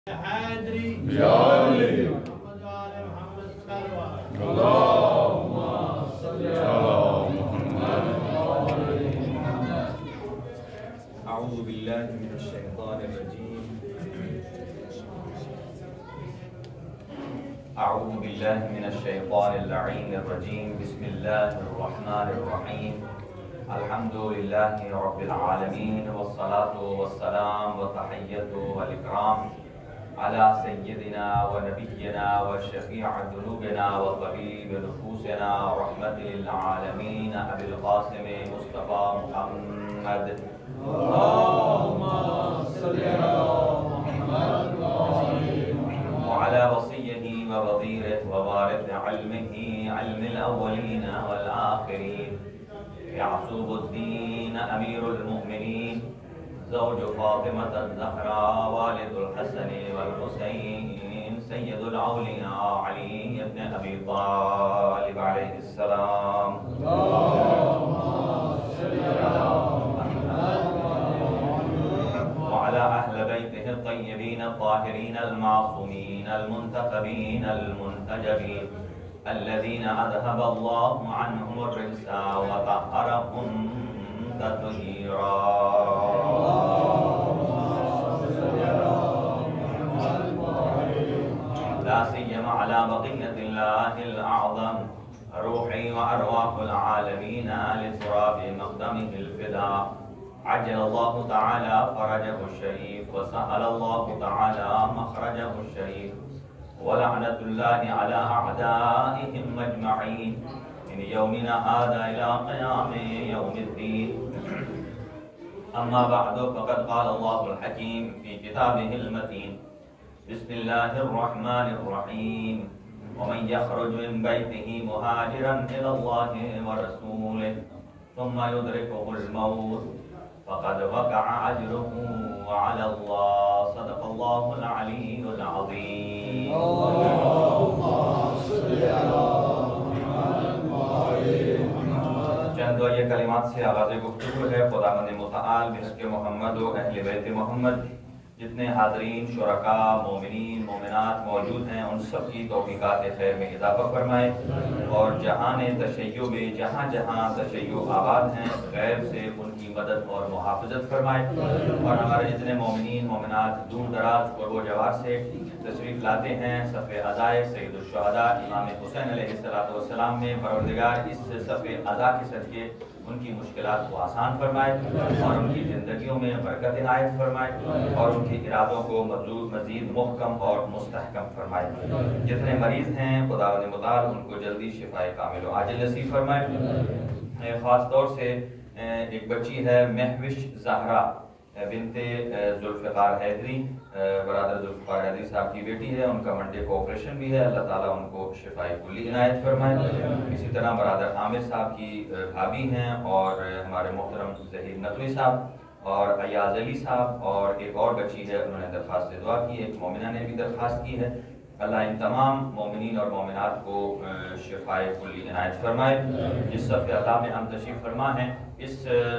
حيدري بجلالي محمد وآل محمد صلوات اللهم صل على محمد وآل محمد. أعوذ بالله من الشيطان الرجيم. أعوذ بالله من الشيطان اللعين الرجيم. بسم الله الرحمن الرحيم. الحمد لله رب العالمين، والصلاة والسلام والتحية والإكرام على سيدنا ونبينا وشفيع ذنوبنا وطبيب نفوسنا رحمة للعالمين أبي القاسم مصطفى محمد. اللهم صل على محمد وعلى وصيه ووزيره ووارث علمه علم الأولين والآخرين يعقوب الدين أمير المؤمنين زوج فاطمة الزهراء والد الحسن والحسين سيد الأولياء علي بن أبي طالب عليه السلام. اللهم صل على محمد وعلى أهل بيته الطيبين الطاهرين المعصومين المنتخبين المنتجبين الذين أذهب الله عنهم الرجس وطهرهم تطهيرا. لا سيما على بقية الله الأعظم روحي وأرواح العالمين لتراب مقدمه الفداء. عجل الله تعالى فرجه الشريف وسهل الله تعالى مخرجه الشريف، ولعنة الله على أعدائهم أجمعين من يومنا هذا إلى قيام يوم الدين. أما بعد، فقد قال الله الحكيم في كتابه المتين: بسم الله الرحمن الرحيم. ومن يخرج من بيته مهاجرا إلى الله ورسوله ثم يدركه الموت فقد وقع أجره على الله. صدق الله العلي العظيم. اللهم صل على محمد وآل محمد. چند دعائے کلمات سے آغاز گفتگو ہے. خداوند متعال بحق محمد و اہل بیت محمد جتنے حاضرین شرکاء مومنین مومنات موجود ہیں ان سب کی توفیقات خیر میں اضافہ فرمائے، اور جہان تشیع میں جہاں جہاں تشیع آباد ہیں غیر سے ان کی مدد اور محافظت فرمائے، اور ہمارے جتنے مومنین مومنات دور دراز قرب و جوار سے تشریف لاتے ہیں صف عزائے سید الشہداء امام حسین علیہ السلام میں، پروردگار اس صف عزا کے صدقے ان کی مشکلات کو آسان فرمائے اور ان کی زندگیوں میں برکت عنایت فرمائے اور ان کی ارادوں کو مزید محکم اور مستحکم فرمائے. جتنے مریض ہیں خداوند متعال ان کو جلدی شفائے کامل و عاجل نصیب فرمائے. خاص طور سے ایک بچی ہے مہوش زہرا بنت ذوالفقار حیدری، برادر ذوالفقار حیدری صاحب کی بیٹی ہے. ان کا منڈے کو آپریشن بھی ہے، اللہ تعالیٰ ان کو شفائے کلی عنایت فرمائے. اسی طرح برادر عامر صاحب کی بھابھی ہیں، اور ہمارے محترم ظہیر نقوی صاحب اور ایاز علی صاحب، اور ایک اور بچی ہے انہوں نے درخواست دعا کی، ایک مومنہ نے بھی درخواست کی ہے. اللہ ان تمام مومنین اور مومنات کو شفائے کلی عنایت فرمائے. جس صف عزا میں ہم تشریف فرما ہیں، اس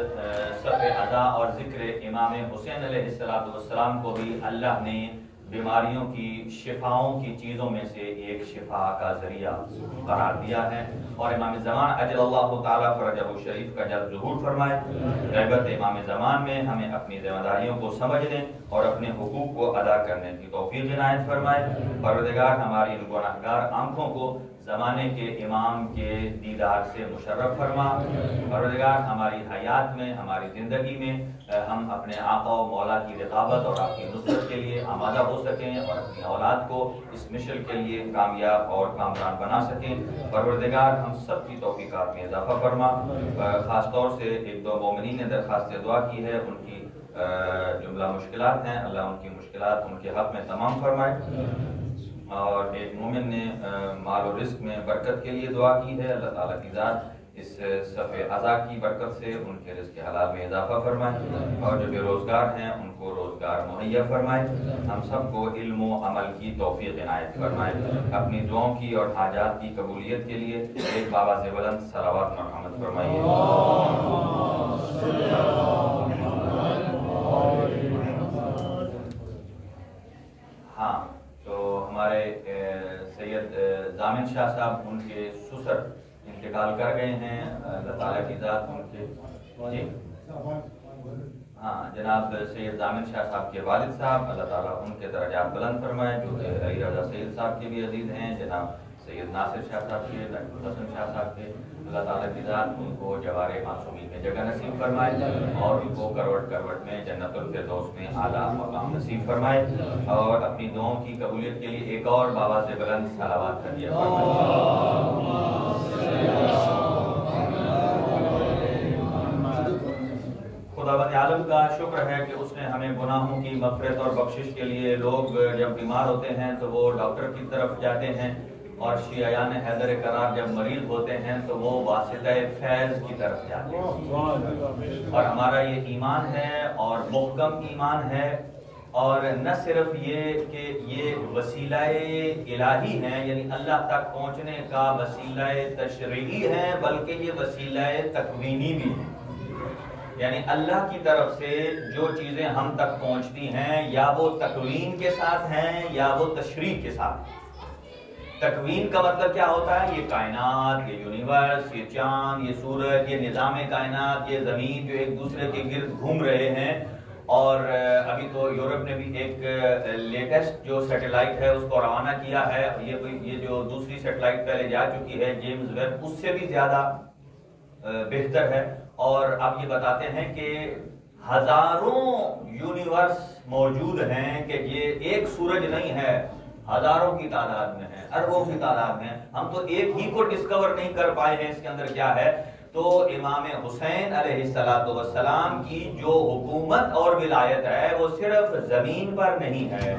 صف عزا اور ذکر امام حسین علیہ السلام کو بھی اللہ نے بیماریوں کی شفاؤں کی چیزوں میں سے ایک شفا کا ذریعہ قرار دیا ہے، اور امام زمان اجل اللہ تعالیٰ فرجہ شریف کا جلد ظہور فرمائے. غیبت امام زمان میں ہمیں اپنی ذمہ داریوں کو سمجھنے اور اپنے حقوق کو ادا کرنے کی توفیق عنایت فرمائے. پروردگار ہماری ان گناہگار آنکھوں کو زمانے کے امام کے دیدار سے مشرف فرما. پروردگار ہماری حیات میں ہماری زندگی میں ہم اپنے آقا و مولا کی رقابت اور آپ کی نصرت کے لیے آمادہ ہو سکیں اور اپنی اولاد کو اس مشن کے لیے کامیاب اور کامران بنا سکیں. پروردگار ہم سب کی توفیقات میں اضافہ فرما. خاص طور سے ایک دو مومنین نے درخواست دعا کی ہے، ان کی جملہ مشکلات ہیں، اللہ ان کی مشکلات ان کے حق میں تمام فرمائے. اور ایک مومن نے مال و رزق میں برکت کے لیے دعا کی ہے، اللہ تعالیٰ کی ذات اس صف عزا کی برکت سے ان کے رزق حلال میں اضافہ فرمائے، اور جو بے روزگار ہیں ان کو روزگار مہیا فرمائے. ہم سب کو علم و عمل کی توفیق عنایت فرمائے. اپنی دعاؤں کی اور حاجات کی قبولیت کے لیے ایک بابا سے بلند صلوات مرحمت فرمائیے. ہاں تو ہمارے سید ضامن شاہ صاحب ان کے سسر انتقال کر گئے ہیں، اللہ تعالیٰ کی ذات ان کے جی ہاں جناب سید ضامن شاہ صاحب کے والد صاحب، اللہ تعالیٰ ان کے درجات بلند فرمائے، جو کہ علی رضا سید صاحب کے بھی عزیز ہیں، جناب سید ناصر شاہ صاحب کے، ڈاکٹر حسن شاہ صاحب کے، اللہ تعالیٰ کی ذات ان کو جوار معصومی میں جگہ نصیب فرمائے اور ان کو کروٹ کروٹ میں جنت الفردوس میں اعلیٰ مقام نصیب فرمائے، اور اپنی دعاؤں کی قبولیت کے لیے ایک اور بابا سے بلند صلوات کا دیا خداوند عالم کا شکر ہے کہ اس نے ہمیں گناہوں کی مغفرت اور بخشش کے لیے، لوگ جب بیمار ہوتے ہیں تو وہ ڈاکٹر کی طرف جاتے ہیں، اور شیعیان حیدر کرار جب مریض ہوتے ہیں تو وہ واسطہ فیض کی طرف جاتے ہیں، اور ہمارا یہ ایمان ہے اور محکم ایمان ہے، اور نہ صرف یہ کہ یہ وسیلہ الہی ہیں، یعنی اللہ تک پہنچنے کا وسیلہ تشریعی ہے، بلکہ یہ وسیلہ تکوینی بھی ہے، یعنی اللہ کی طرف سے جو چیزیں ہم تک پہنچتی ہیں یا وہ تکوین کے ساتھ ہیں یا وہ تشریع کے ساتھ ہیں۔ تکوین کا مطلب کیا ہوتا ہے؟ یہ کائنات، یہ یونیورس، یہ چاند، یہ سورج، یہ نظام کائنات، یہ زمین جو ایک دوسرے کے گرد گھوم رہے ہیں، اور ابھی تو یورپ نے بھی ایک لیٹسٹ جو سیٹلائٹ ہے اس کو روانہ کیا ہے، یہ جو دوسری سیٹلائٹ پہلے جا چکی ہے جیمز ویب، اس سے بھی زیادہ بہتر ہے، اور آپ یہ بتاتے ہیں کہ ہزاروں یونیورس موجود ہیں، کہ یہ ایک سورج نہیں ہے، ہزاروں کی تعداد میں ہے، اربوں کی تعداد میں، ہم تو ایک ہی کو ڈسکور نہیں کر پائے ہیں اس کے اندر کیا ہے۔ تو امام حسین علیہ السلام کی جو حکومت اور ولایت ہے وہ صرف زمین پر نہیں ہے،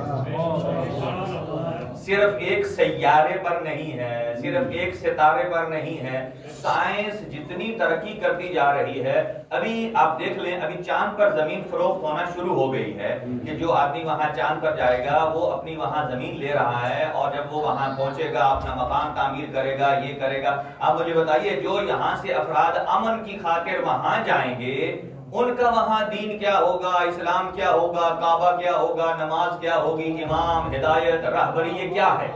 صرف ایک سیارے پر نہیں ہے، صرف ایک ستارے پر نہیں ہے۔ سائنس جتنی ترقی کرتی جا رہی ہے، ابھی آپ دیکھ لیں، ابھی چاند پر زمین فروخت ہونا شروع ہو گئی ہے، کہ جو آدمی وہاں چاند پر جائے گا وہ اپنی وہاں زمین لے رہا ہے، اور جب وہ وہاں پہنچے گا اپنا مکان تعمیر کرے گا، یہ کرے گا۔ آپ مجھے بتائیے، جو یہاں سے افراد امن کی خاطر وہاں جائیں گے، ان کا وہاں دین کیا ہوگا، اسلام کیا ہوگا، کعبہ کیا ہوگا، نماز کیا ہوگی، امام، ہدایت، رہبری، یہ کیا ہے؟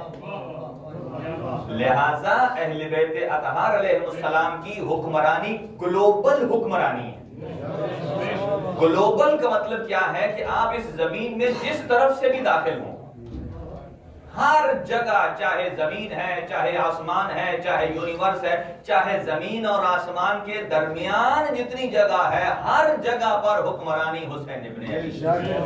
لہٰذا اہل بیت اطہار علیہ السلام کی حکمرانی گلوبل حکمرانی ہے۔ گلوبل کا مطلب کیا ہے؟ کہ آپ اس زمین میں جس طرف سے بھی داخل ہوں، ہر جگہ، چاہے زمین ہے، چاہے آسمان ہے، چاہے یونیورس ہے، چاہے زمین اور آسمان کے درمیان جتنی جگہ ہے، ہر جگہ پر حکمرانی حسین ابن علی۔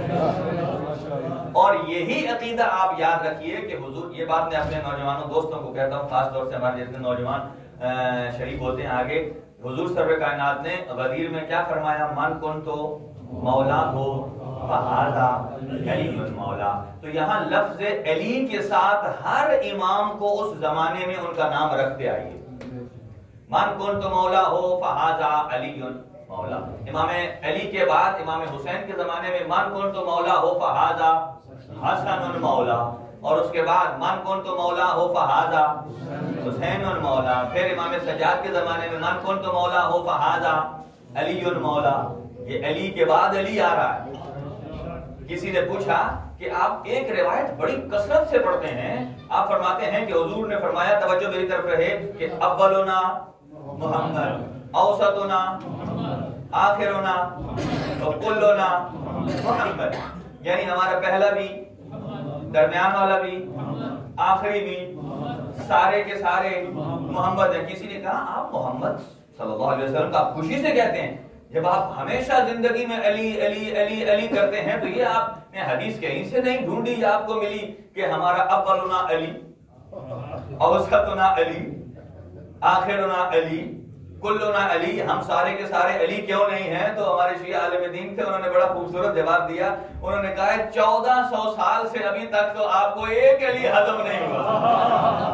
اور یہی عقیدہ آپ یاد رکھیے کہ حضور، یہ بات میں اپنے نوجوانوں دوستوں کو کہتا ہوں، خاص طور سے ہمارے جتنے نوجوان شریک ہوتے ہیں آگے، حضور سرور کائنات نے غدیر میں کیا فرمایا؟ من کن تو مولا ہو فہذا علی مولا۔ تو یہاں لفظ علی کے ساتھ ہر امام کو اس زمانے میں ان کا نام رکھتے آئیے۔ من کن تو مولا ہو فہذا علی مولا۔ امام علی کے بعد امام حسین کے زمانے میں من کن تو مولا ہو فہذا حسن مولا، اور اس کے بعد من کن تو مولا ہو فہذا حسین مولا۔ پھر امام سجاد کے زمانے میں من کن تو مولا ہو فہذا علی مولا۔ یہ علی کے بعد علی آ رہا ہے۔ کسی نے پوچھا کہ آپ ایک روایت بڑی کثرت سے پڑھتے ہیں، آپ فرماتے ہیں کہ حضور نے فرمایا، توجہ میری طرف رہے، کہ اولنا محمد، اوسطنا آخرنا وکلنا محمد، یعنی ہمارا پہلا بھی، درمیان والا بھی، آخری بھی، سارے کے سارے محمد ہیں۔ کسی نے کہا آپ محمد صلی اللہ علیہ وسلم کا آپ خوشی سے کہتے ہیں، جب آپ ہمیشہ زندگی میں علی علی علی علی کرتے ہیں، تو یہ آپ نے حدیث کہیں سے نہیں ڈھونڈی، یا آپ کو ملی کہ ہمارا اولنا علی، اوسطنا علی، آخرنا علی، کلنا علی، ہم سارے کے سارے علی کیوں نہیں ہیں؟ تو ہمارے شیعہ عالم دین تھے، انہوں نے بڑا خوبصورت جواب دیا، انہوں نے کہا 1400 سال سے ابھی تک تو آپ کو ایک علی ہضم نہیں ہوا۔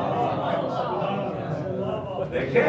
دیکھیں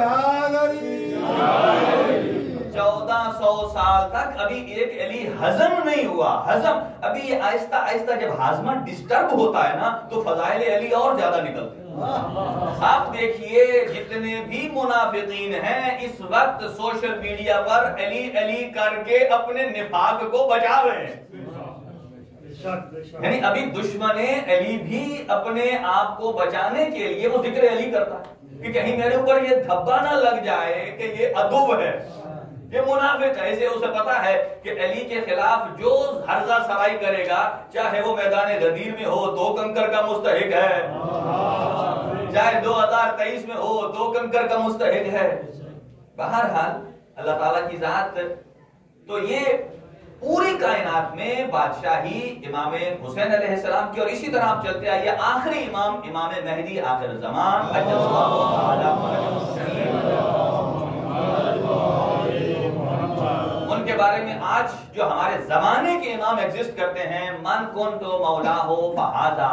1400 سال تک ابھی ایک علی ہضم نہیں ہوا۔ ہضم ابھی یہ آہستہ آہستہ جب ہاضمہ ڈسٹرب ہوتا ہے نا، تو فضائل علی اور زیادہ نکلتے ہیں۔ آپ دیکھیے جتنے بھی منافقین ہیں اس وقت سوشل میڈیا پر علی علی کر کے اپنے نفاق کو بچا رہے ہیں۔ یعنی ابھی دشمن علی بھی اپنے آپ کو بچانے کے لیے وہ ذکر علی کرتا ہے کہ کہیں میرے اوپر یہ دھبا نہ لگ جائے کہ یہ عدو ہے، یہ منافق ہے، اسے اسے پتا ہے کہ علی کے خلاف جو ہرزہ سرائی کرے گا، چاہے وہ میدان غدیر میں ہو تو کنکر کا مستحق ہے، چاہے 2023 میں ہو تو کنکر کا مستحق ہے۔ بہرحال اللہ تعالیٰ کی ذات، تو یہ پوری کائنات میں بادشاہی امام حسین علیہ السلام کی، اور اسی طرح آپ چلتے آئیے آخری امام مہدی آخر زمان ان کے بارے میں آج جو ہمارے زمانے کے امام ایگزسٹ کرتے ہیں، من کنت مولا ہو فہذا،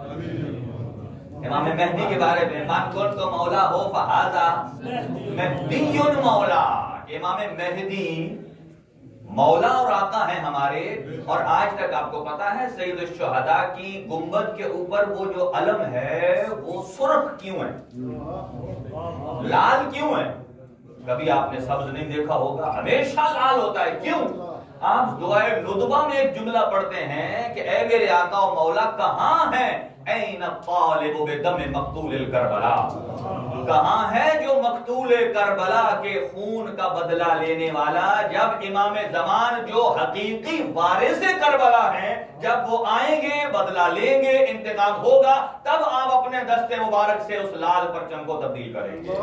امام مہدی کے بارے میں من کنت مولا ہو فہذا مہدی مولا، امام مہدی مولا اور آقا ہیں ہمارے۔ اور آج تک آپ کو پتا ہے سید الشہداء کی گنبد کے اوپر وہ جو علم ہے وہ سرخ کیوں ہے، لال کیوں ہے؟ کبھی آپ نے سبز نہیں دیکھا ہوگا، ہمیشہ لال ہوتا ہے، کیوں؟ آپ دعائے ندبہ میں ایک جملہ پڑھتے ہیں کہ اے میرے آقا و مولا کہاں ہے این طالب بدم مقتول الکربلا، کہاں ہے جو مقتول کربلا کے خون کا بدلہ لینے والا؟ جب امام زمان جو حقیقی وارث کربلا ہیں، جب وہ آئیں گے، بدلہ لیں گے، انتقام ہوگا، تب آپ اپنے دست مبارک سے اس لال پرچم کو تبدیل کریں گے۔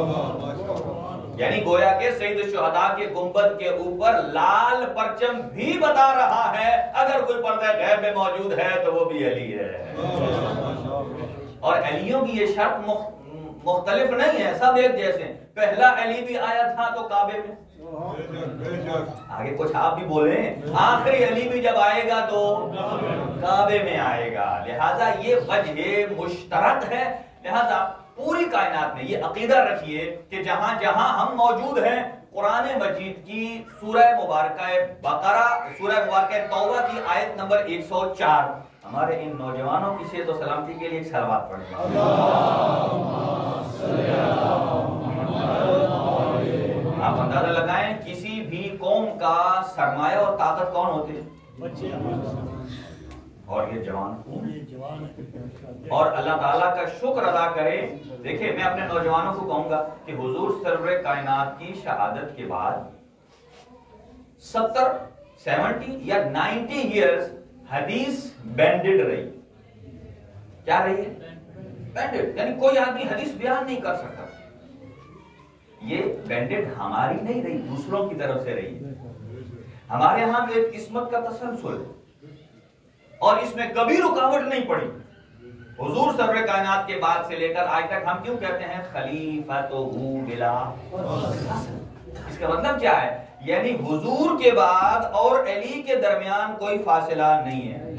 یعنی گویا کہ سید الشہداء کے گنبد کے اوپر لال پرچم بھی بتا رہا ہے اگر کوئی پردہ غیب میں موجود ہے تو وہ بھی علی ہے۔ اور علیوں کی یہ شرط مختلف نہیں ہے، سب ایک جیسے۔ پہلا علی بھی آیا تھا تو کعبے میں، آگے کچھ آپ بھی بولیں، آخری علی بھی جب آئے گا تو کعبے میں آئے گا، لہذا یہ وجہ مشترک ہے۔ لہذا پوری کائنات میں یہ عقیدہ رکھیے کہ جہاں جہاں ہم موجود ہیں، قرآن مجید کی سورہ مبارکہ بقرہ، سورہ مبارکہ توبہ کی آیت نمبر 104، ہمارے ان نوجوانوں کی صحت و سلامتی کے لیے ایک صلوات پڑھیں۔ آپ اندازہ لگائیں کسی بھی قوم کا سرمایہ اور طاقت کون ہوتے ہیں؟ اور یہ جوان اور اللہ تعالیٰ کا شکر ادا کرے۔ دیکھیں میں اپنے نوجوانوں کو کہوں گا کہ حضور سرور کائنات کی شہادت کے بعد 70 یا 90 ایئرز حدیث بینڈڈ رہی۔ کیا رہی ہے؟ بینڈڈ، یعنی کوئی آدمی حدیث بیان نہیں کر سکتا۔ یہ بینڈڈ ہماری نہیں رہی، دوسروں کی طرف سے رہی ہے۔ ہمارے ہاں ایک قسمت کا تسلسل ہے اور اس میں کبھی رکاوٹ نہیں پڑی۔ حضور سرور کائنات کے بعد سے لے کر آج تک ہم کیوں کہتے ہیں خلیفۃ بلا؟ اس کا مطلب کیا ہے؟ یعنی حضور کے بعد اور علی کے درمیان کوئی فاصلہ نہیں ہے۔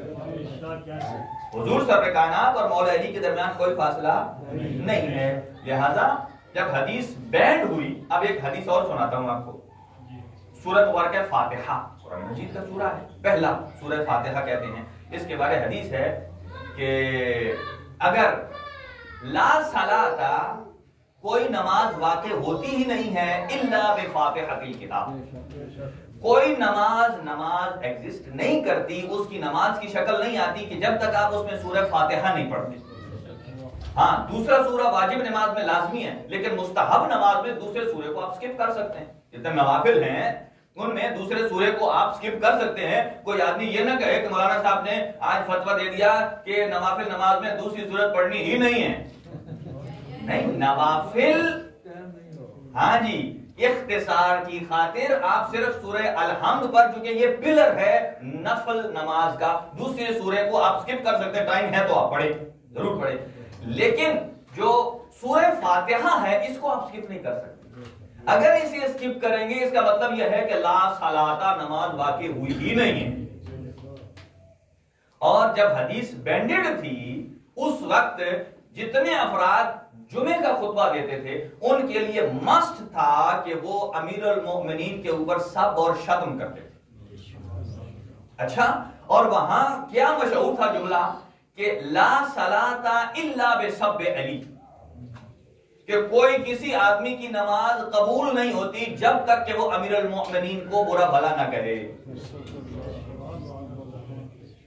حضور سرور کائنات اور مولا علی کے درمیان کوئی فاصلہ نہیں ہے۔ لہذا جب حدیث بینڈ ہوئی، اب ایک حدیث اور سناتا ہوں آپ کو۔ سورہ مبارکہ فاتحہ قرآن مجید کا سورہ ہے، پہلا سورہ فاتحہ کہتے ہیں۔ اس کے بارے حدیث ہے کہ اگر لا صلاۃ، کوئی نماز واقع ہوتی ہی نہیں ہے الا بفاتحۃ الکتاب، کوئی نماز ایگزسٹ نہیں کرتی، اس کی نماز کی شکل نہیں آتی کہ جب تک آپ اس میں سورہ فاتحہ نہیں پڑھتے۔ ہاں دوسرا سورہ واجب نماز میں لازمی ہے، لیکن مستحب نماز میں دوسرے سورے کو آپ سکپ کر سکتے ہیں۔ جتنے نوافل ہیں ان میں دوسرے سورے کو آپ سکپ کر سکتے ہیں۔ کوئی آدمی یہ نہ کہے کہ مولانا صاحب نے آج فتویٰ دے دیا کہ نوافل نماز میں دوسری سورت پڑھنی ہی نہیں ہے۔ نہیں، نوافل ہاں جی اختصار کی خاطر آپ صرف سورہ الحمد پر، چونکہ یہ پلر ہے نفل نماز کا، دوسرے سورے کو آپ سکپ کر سکتے ہیں، ٹائم ہے تو آپ پڑھیں، ضرور پڑھیں، لیکن جو سورہ فاتحہ ہے اس کو آپ سکپ نہیں کر سکتے۔ اگر اسے سکپ کریں گے اس کا مطلب یہ ہے کہ لا صلاۃ نماز واقع ہوئی ہی نہیں ہے۔ اور جب حدیث بینڈڈ تھی اس وقت جتنے افراد جمعے کا خطبہ دیتے تھے ان کے لیے مسٹ تھا کہ وہ امیر المؤمنین کے اوپر سب اور شتم کرتے تھے۔ اچھا، اور وہاں کیا مشہور تھا جملہ کہ لا صلاۃ الا بسب علی، کہ کوئی کسی آدمی کی نماز قبول نہیں ہوتی جب تک کہ وہ امیر المؤمنین کو برا بھلا نہ کہے۔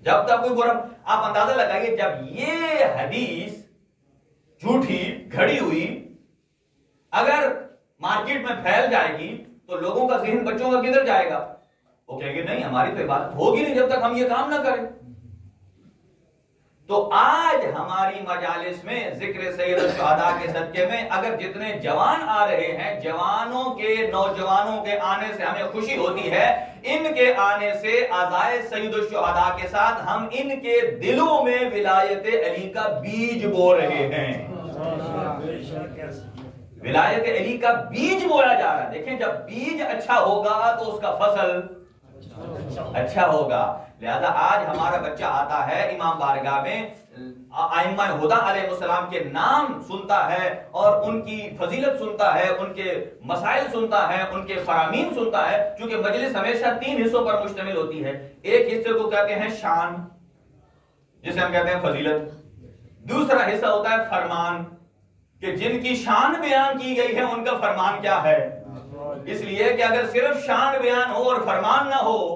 جب تک کوئی برا، آپ اندازہ لگائیے جب یہ حدیث جھوٹی گھڑی ہوئی اگر مارکیٹ میں پھیل جائے گی تو لوگوں کا ذہن بچوں کا کدھر جائے گا؟ وہ کہیں گے نہیں ہماری تو عبادت ہوگی نہیں جب تک ہم یہ کام نہ کریں. تو آج ہماری مجالس میں ذکر سید الشہداء کے صدقے میں اگر جتنے جوان آ رہے ہیں، جوانوں کے نوجوانوں کے آنے سے ہمیں خوشی ہوتی ہے. ان کے آنے سے اعزائے سید الشہداء کے ساتھ ہم ان کے دلوں میں ولایت علی کا بیج بو رہے ہیں. ولایت علی کا بیج بویا جا رہا ہے. دیکھیں جب بیج اچھا ہوگا تو اس کا فصل اچھا ہوگا. لہذا آج ہمارا بچہ آتا ہے امام بارگاہ میں، ائمہ ہدی علیہ السلام کے نام سنتا ہے اور ان کی فضیلت سنتا ہے، ان کے مسائل سنتا ہے، ان کے فرامین سنتا ہے. چونکہ مجلس ہمیشہ 3 حصوں پر مشتمل ہوتی ہے. ایک حصے کو کہتے ہیں شان، جسے ہم کہتے ہیں فضیلت. دوسرا حصہ ہوتا ہے فرمان، کہ جن کی شان بیان کی گئی ہے ان کا فرمان کیا ہے. اس لیے کہ اگر صرف شان بیان ہو اور فرمان نہ ہو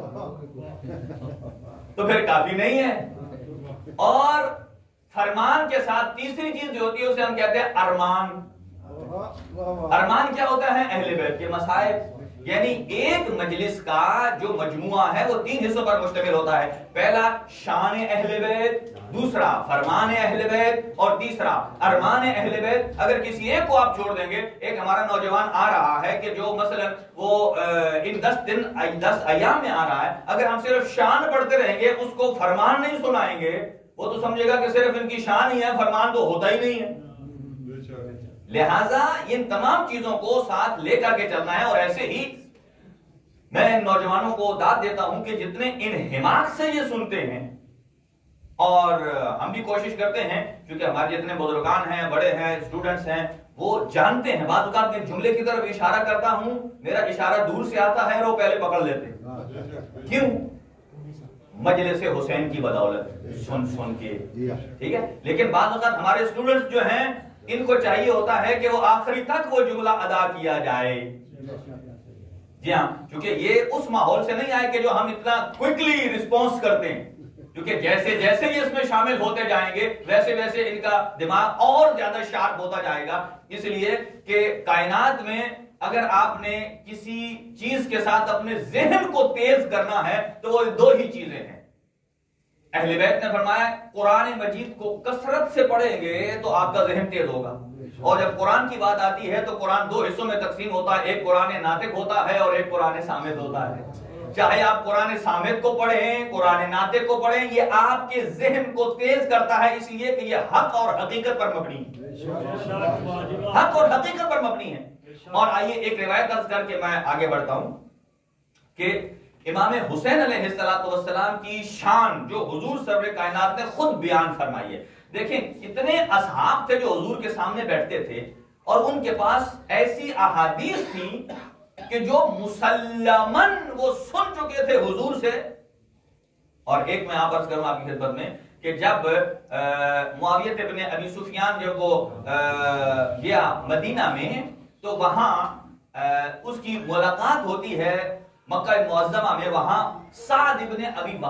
تو پھر کافی نہیں ہے. اور فرمان کے ساتھ تیسری چیز جو ہوتی ہے اسے ہم کہتے ہیں ارمان. ارمان کیا ہوتا ہے؟ اہل بیت کے مسائل. یعنی ایک مجلس کا جو مجموعہ ہے وہ 3 حصوں پر مشتمل ہوتا ہے. پہلا شان اہل بیت، دوسرا فرمان اہل بیت اور تیسرا ارمان اہل بیت. اگر کسی ایک کو آپ چھوڑ دیں گے، ایک ہمارا نوجوان آ رہا ہے کہ جو مثلا وہ ان 10 ایام میں آ رہا ہے، اگر ہم صرف شان پڑھتے رہیں گے، اس کو فرمان نہیں سنائیں گے، وہ تو سمجھے گا کہ صرف ان کی شان ہی ہے، فرمان تو ہوتا ہی نہیں ہے. لہٰذا ان تمام چیزوں کو ساتھ لے کر کے چلنا ہے. اور ایسے ہی میں نوجوانوں کو داد دیتا ہوں کہ جتنے انہماک سے یہ سنتے ہیں، اور ہم بھی کوشش کرتے ہیں کیونکہ ہمارے جتنے بزرگان ہیں، بڑے ہیں، اسٹوڈنٹس ہیں، وہ جانتے ہیں. بعض اوقات میں جملے کی طرف اشارہ کرتا ہوں، میرا اشارہ دور سے آتا ہے اور وہ پہلے پکڑ لیتے ہیں. کیوں؟ مجلس حسین کی بدولت سن کے. ٹھیک ہے. لیکن بعض اوقات ہمارے اسٹوڈنٹس جو ہیں ان کو چاہیے ہوتا ہے کہ وہ آخری تک وہ جملہ ادا کیا جائے. جی ہاں، کیونکہ یہ اس ماحول سے نہیں آئے کہ جو ہم اتنا کوئکلی رسپانس کرتے ہیں. کیونکہ جیسے جیسے یہ اس میں شامل ہوتے جائیں گے ویسے ویسے ان کا دماغ اور زیادہ شارپ ہوتا جائے گا. اس لیے کہ کائنات میں اگر آپ نے کسی چیز کے ساتھ اپنے ذہن کو تیز کرنا ہے تو وہ 2 ہی چیزیں ہیں. اہل بیت نے فرمایا قرآن مجید کو کثرت سے پڑھیں گے تو آپ کا ذہن تیز ہوگا. اور جب قرآن کی بات آتی ہے تو قرآن 2 حصوں میں تقسیم ہوتا ہے. ایک قرآن ناطق ہوتا ہے اور ایک قرآن صامت ہوتا ہے. چاہے آپ قرآن صامت کو پڑھیں، قرآن ناطق کو پڑھیں، یہ آپ کے ذہن کو تیز کرتا ہے. اس لیے کہ یہ حق اور حقیقت پر مبنی ہے. حق اور حقیقت پر مبنی ہے. اور آئیے ایک روایت درج کر کے میں آگے بڑھتا ہوں کہ امام حسین علیہ السلام کی شان جو حضور سرور کائنات نے خود بیان فرمائی ہے. دیکھیں کتنے اصحاب تھے جو حضور کے سامنے بیٹھتے تھے اور ان کے پاس ایسی احادیث تھی کہ جو مسلماً وہ سن چکے تھے حضور سے. اور ایک میں آپ عرض کروں آپ کی خدمت میں کہ جب معاویہ ابن ابی سفیان جب وہ گیا مدینہ میں تو وہاں اس کی ملاقات ہوتی ہے مکہ معظمہ میں. وہاں سعد ابن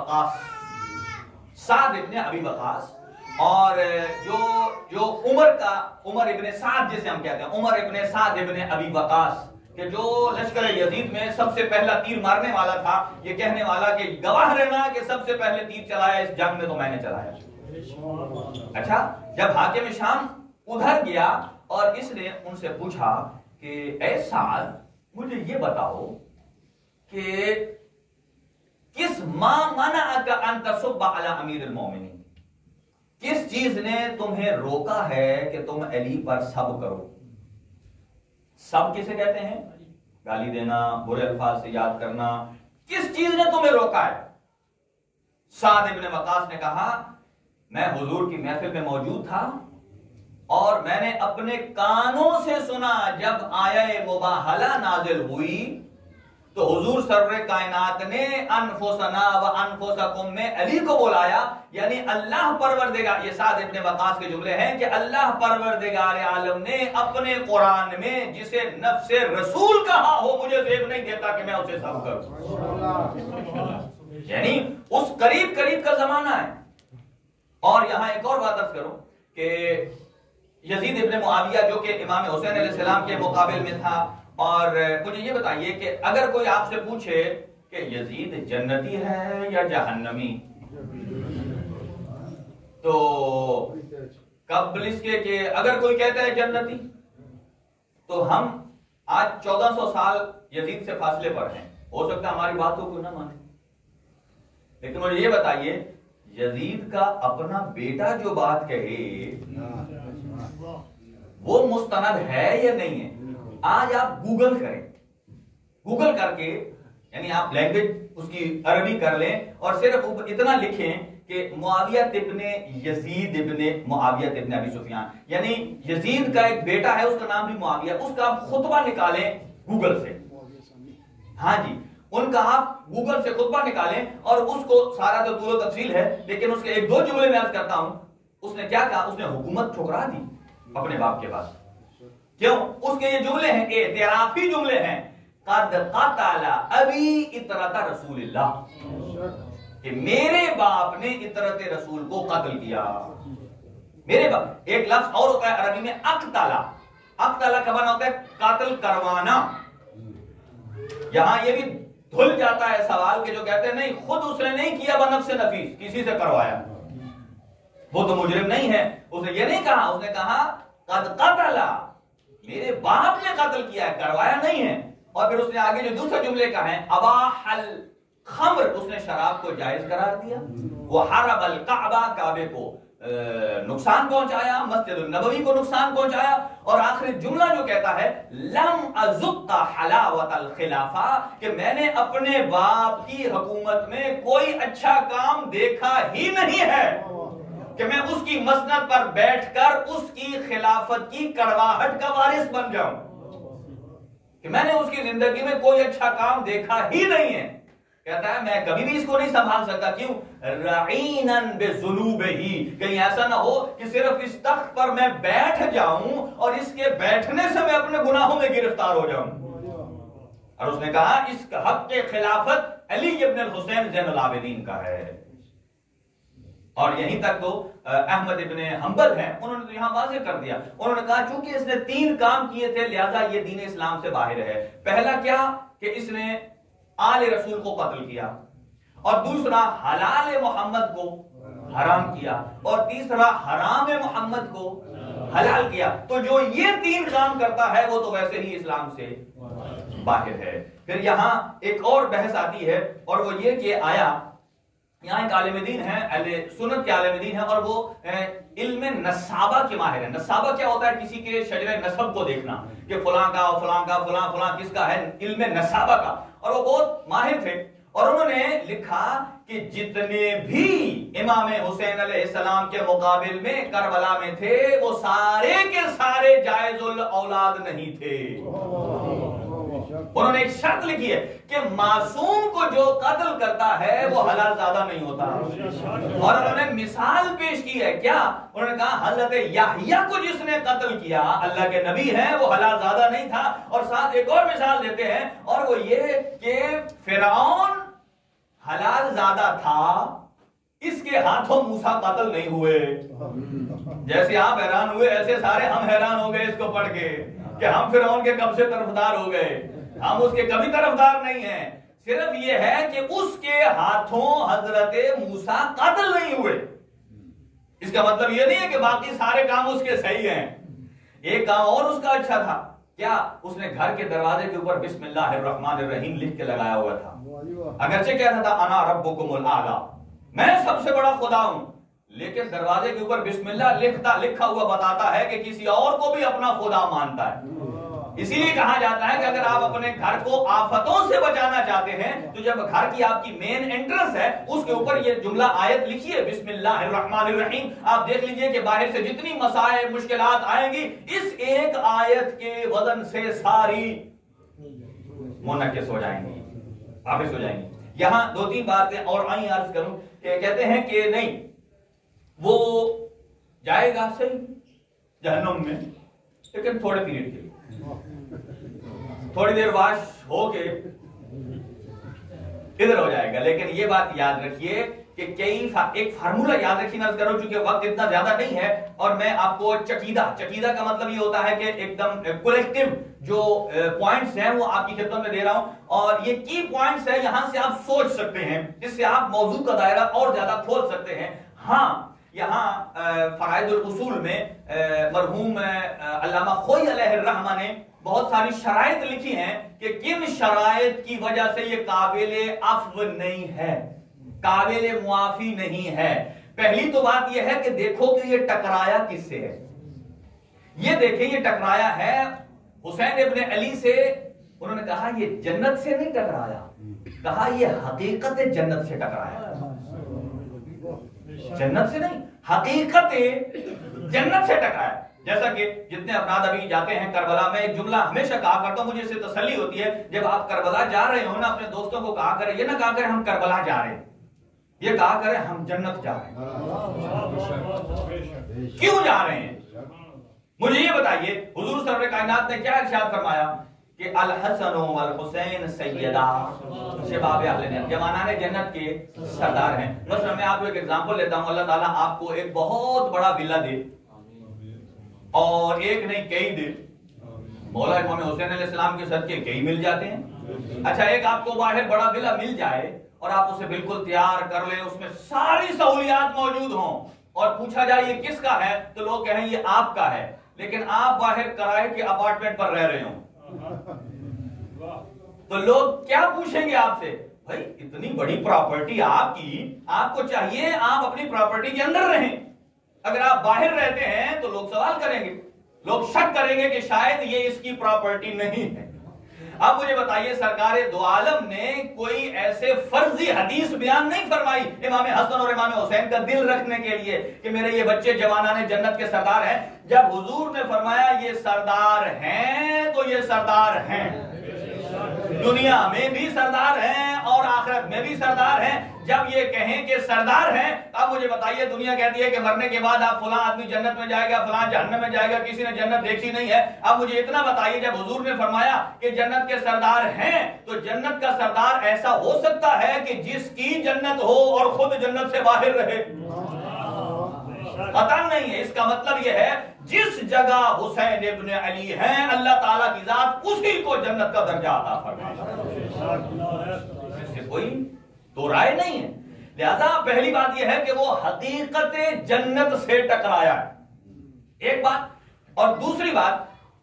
ابی وقاص اور جو عمر ابن سعد جسے ہم کہتے ہیں، عمر ابن سعد ابن ابی وقاص، کہ جو لشکر یزید میں سب سے پہلا تیر مارنے والا تھا، یہ کہنے والا کہ گواہ رہنا کہ سب سے پہلے تیر چلایا اس جنگ میں تو میں نے چلایا. اچھا، جب حاکم شام ادھر گیا اور اس نے ان سے پوچھا کہ اے سعد مجھے یہ بتاؤ کہ کس ما منعک ان تصب علی امیر المومنین، کس چیز نے تمہیں روکا ہے کہ تم علی پر سب کرو. سب کسے کہتے ہیں؟ گالی دینا، برے الفاظ سے یاد کرنا. کس چیز نے تمہیں روکا ہے؟ سعد ابن وقاص نے کہا میں حضور کی محفل میں موجود تھا اور میں نے اپنے کانوں سے سنا جب آیہ مباہلہ نازل ہوئی تو حضور سرور کائنات نے انفسنا و انفسکم میں علی کو بلایا. یعنی اللہ پروردگار، یہ سعد ابن وقاص کے جملے ہیں کہ اللہ پروردگار عالم نے اپنے قرآن میں جسے نفس رسول کہا ہو مجھے زیب نہیں دیتا کہ میں اسے سب کروں. یعنی اس قریب قریب کا زمانہ ہے. اور یہاں ایک اور بات عرض کروں کہ یزید ابن معاویہ جو کہ امام حسین علیہ السلام کے مقابل میں تھا، اور مجھے یہ بتائیے کہ اگر کوئی آپ سے پوچھے کہ یزید جنتی ہے یا جہنمی، تو قبل اس کے کہ اگر کوئی کہتا ہے جنتی، تو ہم آج 1400 سال یزید سے فاصلے پر ہیں، ہو سکتا ہے ہماری باتوں کو نہ مانے، لیکن مجھے یہ بتائیے یزید کا اپنا بیٹا جو بات کہے وہ مستند ہے یا نہیں ہے؟ آج آپ گوگل کریں، گوگل کر کے یعنی آپ لینگویج اس کی عربی کر لیں اور صرف اتنا لکھیں کہ معاویہ ابن یزید ابن معاویہ ابن ابی سفیان، یعنی یزید کا ایک بیٹا ہے اس کا نام بھی معاویہ، اس کا آپ خطبہ نکالیں گوگل سے، ہاں جی ان کا آپ گوگل سے خطبہ نکالیں اور اس کو سارا تو طول و تفصیل ہے لیکن اس کے ایک دو جملے میں عرض کرتا ہوں. اس نے کیا کہا؟ اس نے حکومت ٹھکرا دی اپنے باپ کے پاس. کیوں؟ اس کے یہ جملے ہیں، اعترافی جملے ہیں، قد قتل ابی اطرت رسول اللہ، کہ میرے باپ نے اطرت رسول کو قتل کیا. میرے باپ. ایک لفظ اور ہوتا ہے عربی میں اقتلا، اقتلا کا معنی ہوتا ہے قتل کروانا. یہاں یہ بھی دھل جاتا ہے سوال کہ جو کہتے ہیں نہیں خود اس نے نہیں کیا بنفس نفیس، کسی سے کروایا، وہ تو مجرم نہیں ہے. اس نے یہ نہیں کہا، اس نے کہا قد قتل، میرے باپ نے قتل کیا ہے، کروایا نہیں ہے. اور پھر اس نے آگے جو دوسرے جملے کہا ہے اباح الخمر، اس نے شراب کو جائز قرار دیا. وہ حرب الکعبہ، کعبے کو نقصان پہنچایا، مسجد النبوی کو نقصان پہنچایا. اور آخری جملہ جو کہتا ہے لم ازق حلاوت الخلافہ، کہ میں نے اپنے باپ کی حکومت میں کوئی اچھا کام دیکھا ہی نہیں ہے کہ میں اس کی مسند پر بیٹھ کر اس کی خلافت کی کڑواہٹ کا وارث بن جاؤں، کہ میں نے اس کی زندگی میں کوئی اچھا کام دیکھا ہی نہیں ہے. کہتا ہے میں کبھی بھی اس کو نہیں سنبھال سکتا. کیوں؟ رعیناً بذنوبہی، کہیں ایسا نہ ہو کہ صرف اس تخت پر میں بیٹھ جاؤں اور اس کے بیٹھنے سے میں اپنے گناہوں میں گرفتار ہو جاؤں. اور اس نے کہا اس حق کے خلافت علی ابن الحسین زین العابدین کا ہے. اور یہیں تک تو احمد ابن حنبل ہیں، انہوں نے تو یہاں واضح کر دیا. انہوں نے کہا چونکہ اس نے 3 کام کیے تھے لہذا یہ دین اسلام سے باہر ہے. پہلا کیا کہ اس نے آل رسول کو قتل کیا، اور دوسرا حلال محمد کو حرام کیا، اور تیسرا حرام محمد کو حلال کیا. تو جو یہ 3 کام کرتا ہے وہ تو ویسے ہی اسلام سے باہر ہے. پھر یہاں ایک اور بحث آتی ہے اور وہ یہ کہ آیا یہاں ایک عالم دین ہے، اہل سنت کے عالم دین ہے، اور وہ علم نسابہ کے ماہر ہیں. نسابہ کیا ہوتا ہے؟ کسی کے شجرہ نسب کو دیکھنا کہ فلاں کا فلاں کا فلاں فلاں کس کا ہے، علم نسابہ کا. اور وہ بہت ماہر تھے اور انہوں نے لکھا کہ جتنے بھی امام حسین علیہ السلام کے مقابل میں کربلا میں تھے وہ سارے کے سارے جائز الاولاد نہیں تھے. انہوں نے ایک شرط لکھی ہے کہ معصوم کو جو قتل کرتا ہے وہ حلال زادہ نہیں ہوتا. اور انہوں نے مثال پیش کی ہے، کیا؟ انہوں نے کہا حضرت یحییٰ کو جس نے قتل کیا اللہ کے نبی ہیں، وہ حلال زادہ نہیں تھا. اور ساتھ ایک اور مثال دیتے ہیں اور وہ یہ کہ فرعون حلال زادہ تھا، اس کے ہاتھوں موسیٰ قتل نہیں ہوئے. جیسے آپ حیران ہوئے ایسے سارے ہم حیران ہو گئے اس کو پڑھ کے کہ ہم فرعون کے کب سے طرفدار ہو گئے. ہم اس کے کبھی طرفدار نہیں ہیں. صرف یہ ہے کہ اس کے ہاتھوں حضرت موسیٰ قتل نہیں ہوئے. اس کا مطلب یہ نہیں ہے کہ باقی سارے کام اس کے صحیح ہیں. ایک کام اور اس کا اچھا تھا، کیا؟ اس نے گھر کے دروازے کے اوپر بسم اللہ الرحمن الرحیم لکھ کے لگایا ہوا تھا. اگرچہ کہتا تھا انا ربکم الاعلی، میں سب سے بڑا خدا ہوں، لیکن دروازے کے اوپر بسم اللہ لکھا ہوا بتاتا ہے کہ کسی اور کو بھی اپنا خدا مانتا ہے. اسی لیے کہا جاتا ہے کہ اگر آپ اپنے گھر کو آفتوں سے بچانا چاہتے ہیں تو جب گھر کی آپ کی مین انٹرنس ہے اس کے اوپر یہ جملہ آیت لکھیے بسم اللہ الرحمن الرحیم. آپ دیکھ لیجئے کہ باہر سے جتنی مسائل مشکلات آئیں گی اس ایک آیت کے وزن سے ساری منعکس ہو جائیں گی، واپس ہو جائیں گی. یہاں 2-3 باتیں اور آئیں عرض کروں کہ کہتے ہیں کہ نہیں وہ جائے گا صحیح جہنم میں لیکن تھوڑے پیریڈ کے لیے، تھوڑی دیر واش ہو کے ادھر ہو جائے گا. لیکن یہ بات یاد رکھیے کہ ایک فارمولا یاد رکھیے نہ کرو چونکہ وقت اتنا زیادہ نہیں ہے, اور میں آپ کو چکیدہ کا مطلب یہ ہوتا ہے کہ ایک دم کولیکٹیو جو پوائنٹس ہیں وہ آپ کی خدمت میں دے رہا ہوں, اور یہ کی پوائنٹس ہے, یہاں سے آپ سوچ سکتے ہیں, جس سے آپ موضوع کا دائرہ اور زیادہ کھول سکتے ہیں. ہاں یہاں فرائض الاصول میں مرحوم علامہ خوئی علیہ الرحمہ نے بہت ساری شرائط لکھی ہیں کہ کن شرائط کی وجہ سے یہ قابل عفو نہیں ہے, قابل معافی نہیں ہے. پہلی تو بات یہ ہے کہ دیکھو کہ یہ ٹکرایا کس سے ہے. یہ دیکھیں یہ ٹکرایا ہے حسین ابن علی سے. انہوں نے کہا یہ جنت سے نہیں ٹکرایا, کہا یہ حقیقت جنت سے ٹکرایا. جنت سے نہیں, حقیقت جنت سے ٹکرایا. جیسا کہ جتنے افراد ابھی جاتے ہیں کربلا میں, ایک جملہ ہمیشہ کہا کرتا ہوں, مجھے اس سے تسلی ہوتی ہے, جب آپ کربلا جا رہے ہو نا اپنے دوستوں کو کہا کریں, یہ نہ کہا کریں ہم کربلا جا رہے ہیں, یہ کہا کریں ہم جنت جا رہے ہیں. کیوں جا رہے ہیں مجھے یہ بتائیے. حضور سرور کائنات نے کیا ارشاد فرمایا کہ الحسن والحسین سیدا شباب اہل جنت, جوانان جنت کے سردار ہیں. مثلا میں آپ کو ایک ایگزامپل لیتا ہوں, اللہ تعالیٰ آپ کو ایک بہت بڑا ولا دے, اور ایک نہیں کئی دے. مولا امام حسین علیہ السلام کے صدقے کئی مل جاتے ہیں. اچھا ایک آپ کو باہر بڑا ولا مل جائے اور آپ اسے بالکل تیار کر لیں, اس میں ساری سہولیات موجود ہوں, اور پوچھا جائے یہ کس کا ہے تو لوگ کہیں یہ آپ کا ہے, لیکن آپ باہر کرائے کے اپارٹمنٹ پر رہ رہے ہوں, تو لوگ کیا پوچھیں گے آپ سے, بھائی اتنی بڑی پراپرٹی آپ کی, آپ کو چاہیے آپ اپنی پراپرٹی کے اندر رہیں. اگر آپ باہر رہتے ہیں تو لوگ سوال کریں گے, لوگ شک کریں گے کہ شاید یہ اس کی پراپرٹی نہیں ہے. اب مجھے بتائیے سرکار دو عالم نے کوئی ایسے فرضی حدیث بیان نہیں فرمائی امام حسن اور امام حسین کا دل رکھنے کے لیے کہ میرے یہ بچے جوانان جنت کے سردار ہیں. جب حضور نے فرمایا یہ سردار ہیں تو یہ سردار ہیں, دنیا میں بھی سردار ہیں اور آخرت میں بھی سردار ہیں. جب یہ کہیں کہ سردار ہیں, اب مجھے بتائیے دنیا کہتی ہے کہ مرنے کے بعد آپ فلاں آدمی جنت میں جائے گا, فلاں جہنم میں جائے گا, کسی نے جنت دیکھی نہیں ہے. اب مجھے اتنا بتائیے جب حضور نے فرمایا کہ جنت کے سردار ہیں, تو جنت کا سردار ایسا ہو سکتا ہے کہ جس کی جنت ہو اور خود جنت سے باہر رہے؟ قطعاً نہیں ہے. اس کا مطلب یہ ہے جس جگہ حسین ابن علی ہیں اللہ تعالیٰ کی ذات اسی کو جنت کا درجہ عطا فرمائے. اس سے کوئی تو رائے نہیں ہے. لہذا پہلی بات یہ ہے کہ وہ حقیقت جنت سے ٹکرایا ہے, ایک بات. اور دوسری بات,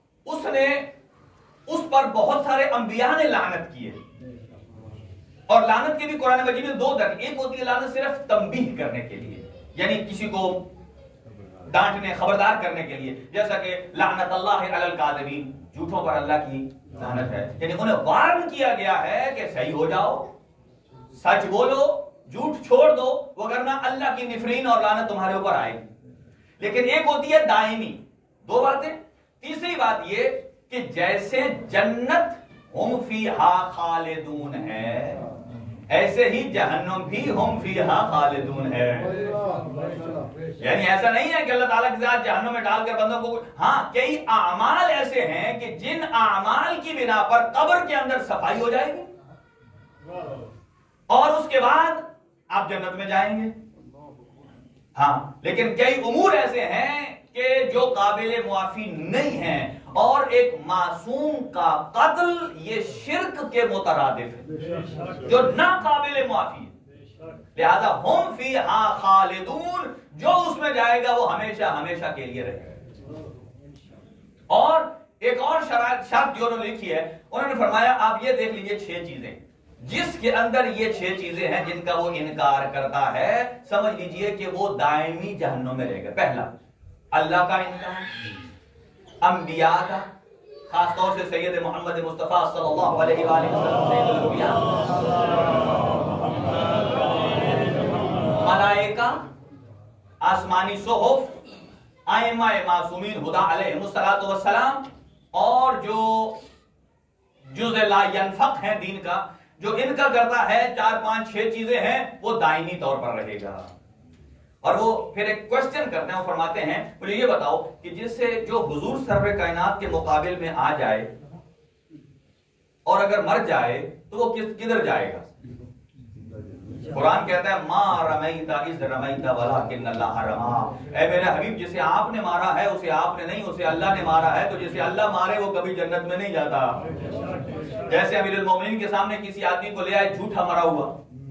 اس پر بہت سارے انبیاء نے لعنت کی ہے, اور لعنت کے بھی قرآن مجید میں دو درجے. ایک ہوتی ہے لعنت صرف تنبیہ کرنے کے لیے, یعنی کسی کو ڈانٹنے خبردار کرنے کے لیے, جیسا کہ لعنت اللہ علی الکاذبین, جھوٹوں پر اللہ کی لعنت ہے, یعنی انہیں وارن کیا گیا ہے کہ صحیح ہو جاؤ, سچ بولو, جھوٹ چھوڑ دو, وگرنہ اللہ کی نفرین اور لعنت تمہارے اوپر آئے گی. لیکن ایک ہوتی ہے دائمی. دو باتیں. تیسری بات یہ کہ جیسے جنت ہم فیہا خالدون ہے, ایسے ہی جہنم بھی ہم فیہا خالدون ہے. یعنی ایسا نہیں ہے کہ اللہ تعالیٰ کے ذات جہنم میں ڈال کر بندوں کو, ہاں کئی اعمال ایسے ہیں کہ جن اعمال کی بنا پر قبر کے اندر صفائی ہو جائے گی اور اس کے بعد آپ جنت میں جائیں گے. ہاں لیکن کئی امور ایسے ہیں کہ جو قابل معافی نہیں ہیں, اور ایک معصوم کا قتل یہ شرک کے مترادف ہے جو ناقابل معافی ہے. لہذا ہم فیہا خالدون, جو اس میں جائے گا وہ ہمیشہ ہمیشہ کے لیے رہے گا. اور ایک اور شرط جو انہوں نے لکھی ہے, انہوں نے فرمایا آپ یہ دیکھ لیجئے 6 چیزیں, جس کے اندر یہ 6 چیزیں ہیں جن کا وہ انکار کرتا ہے, سمجھ لیجئے کہ وہ دائمی جہنم میں رہے گا. پہلا اللہ کا انکار, انبیاء کا, خاص طور سے سید محمد مصطفیٰ صلی اللہ علیہ وآلہ وسلم سید الانبیاء, ملائکہ, آسمانی صحف, ائمہ معصومین ہدی علیہم السلام, اور جو جزء لا ینفق ہیں دین کا, جو ان کا کرتا ہے 4 5 6 چیزیں ہیں, وہ دائمی طور پر رہے گا. اور وہ پھر ایک کوشچن کرتے ہیں, وہ فرماتے ہیں مجھے یہ بتاؤ کہ جس سے جو حضور سرور کائنات کے مقابل میں آ جائے اور اگر مر جائے تو وہ کدھر جائے گا؟ قرآن کہتا ہے ما رمیت اذ رمیت ولکن اللہ رما، اے میرے حبیب جسے آپ نے مارا ہے اسے آپ نے نہیں، اسے اللہ نے مارا ہے، تو جسے اللہ مارے وہ کبھی جنت میں نہیں جاتا۔ جیسے امیر المومنین کے سامنے کسی آدمی کو لے آئے جھوٹا مرا ہوا،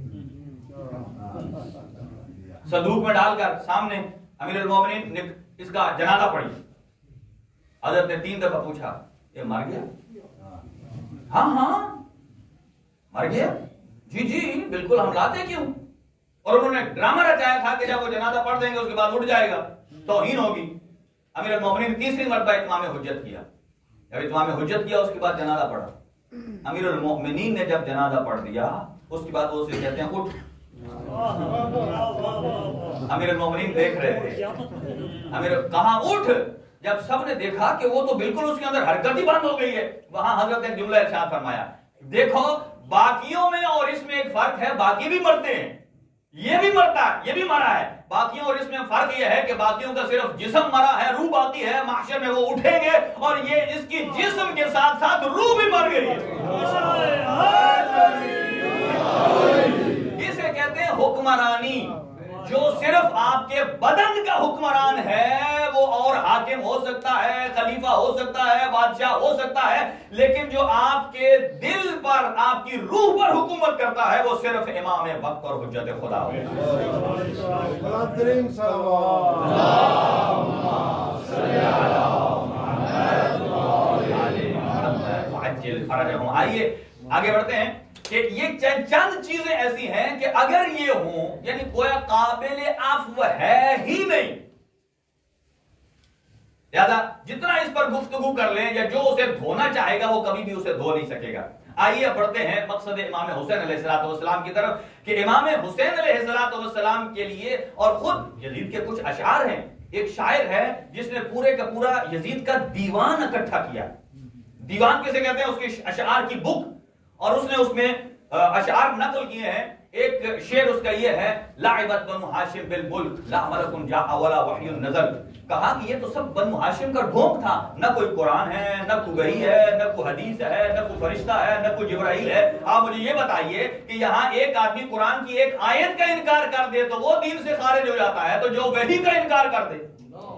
صندوق میں ڈال کر سامنے امیر المومنین نے اس کا جنازہ پڑھی، حضرت نے 3 دفعہ پوچھا یہ مر گیا؟ ہاں ہاں مر گیا، جی جی بالکل، ہم لاتے کیوں؟ اور انہوں نے ڈرامہ رچایا تھا کہ جب وہ جنازہ پڑھ دیں گے اس کے بعد اٹھ جائے گا، توہین ہوگی۔ امیر المومنین نے 3ری مرتبہ اتمام حجت کیا، جب اتمام حجت کیا اس کے بعد جنازہ پڑھا۔ امیر المومنین نے جب جنازہ پڑھ دیا اس کے بعد وہ اسے کہتے ہیں اٹھ۔ امیر المومنین دیکھ رہے تھے، امیر کہاں اٹھ؟ جب سب نے دیکھا کہ وہ تو بالکل اس کے اندر حرکت ہی بند ہو گئی ہے، وہاں حضرت نے جملہ ارشاد فرمایا، دیکھو باقیوں میں اور اس میں ایک فرق ہے، باقی بھی مرتے ہیں، یہ بھی مرتا ہے، یہ بھی مرا ہے، باقیوں اور اس میں فرق یہ ہے کہ باقیوں کا صرف جسم مرا ہے، روح باقی ہے، محشر میں وہ اٹھیں گے اور یہ اس کی جسم کے ساتھ ساتھ روح بھی مر گئی ہے۔ اسے کہتے ہیں حکمرانی، جو صرف آپ کے بدن کا حکمران ہے، وہ اور حاکم ہو سکتا ہے، خلیفہ ہو سکتا ہے، بادشاہ ہو سکتا ہے، لیکن جو آپ کے دل پر، آپ کی روح پر حکومت کرتا ہے وہ صرف امام وقت اور حجت خدا ہو۔ آئیے آگے بڑھتے ہیں کہ یہ چند چیزیں ایسی ہیں کہ اگر یہ ہوں یعنی گویا قابل عفو ہے ہی نہیں، لہذا جتنا اس پر گفتگو کر لیں یا جو اسے دھونا چاہے گا وہ کبھی بھی اسے دھو نہیں سکے گا۔ آئیے بڑھتے ہیں مقصد امام حسین علیہ السلام کی طرف کہ امام حسین علیہ السلام کے لیے، اور خود یزید کے کچھ اشعار ہیں، ایک شاعر ہے جس نے پورے کا پورا یزید کا دیوان اکٹھا کیا۔ دیوان کسے کہتے ہیں؟ اس کے اشعار کی بک، اور اس میں اشعار نقل کیے ہیں۔ ایک شعر اس کا یہ ہے، لعبت بنو ہاشم بالملک لا ملک جاء ولا وحی نزل، کہا کہ یہ تو سب بنو ہاشم کا ڈھونگ تھا، نہ کوئی قرآن ہے، نہ کوئی وحی ہے، نہ کوئی حدیث ہے، نہ کوئی فرشتہ ہے، نہ کوئی جبرائیل ہے۔ آپ مجھے یہ بتائیے کہ یہاں ایک آدمی قرآن کی ایک آیت کا انکار کر دے تو وہ دین سے خارج ہو جاتا ہے، تو جو وحی کا انکار کر دے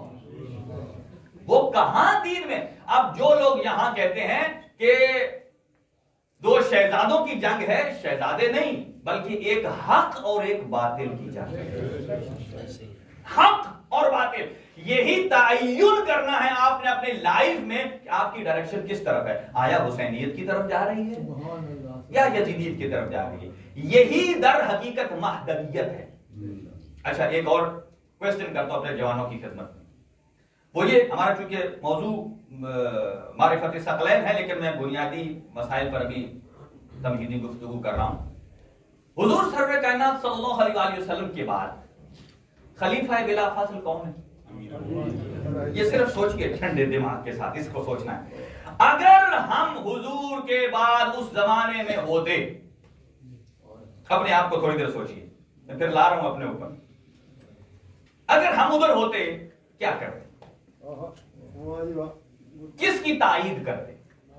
وہ کہاں دین میں؟ اب جو لوگ یہاں کہتے ہیں کہ 2 شہزادوں کی جنگ ہے، شہزادے نہیں بلکہ ایک حق اور ایک باطل کی جنگ ہے۔ حق اور باطل، یہی تعین کرنا ہے آپ نے اپنے لائف میں کہ آپ کی ڈائریکشن کس طرف ہے، آیا حسینیت کی طرف جا رہی ہے یا یزیدیت کی طرف جا رہی ہے؟ یہی در حقیقت مہدویت ہے۔ اچھا ایک اور کوشچن کرتا ہوں اپنے جوانوں کی خدمت میں، وہ یہ، ہمارا چونکہ موضوع معرفت ثقلین ہے لیکن میں بنیادی مسائل پر بھی تمہیدی گفتگو کر رہا ہوں۔ حضور سرور کائنات صلی اللہ علیہ وآلہ وسلم کے بعد خلیفہ بلا فاصل کون ہے؟ یہ صرف سوچ کے ٹھنڈے دماغ کے ساتھ اس کو سوچنا ہے۔ اگر ہم حضور کے بعد اس زمانے میں ہوتے، اپنے آپ کو تھوڑی دیر سوچئے، میں پھر لا رہا ہوں اپنے اوپر، اگر ہم ادھر ہوتے کیا کرتے؟ کس کی تائید کرتے؟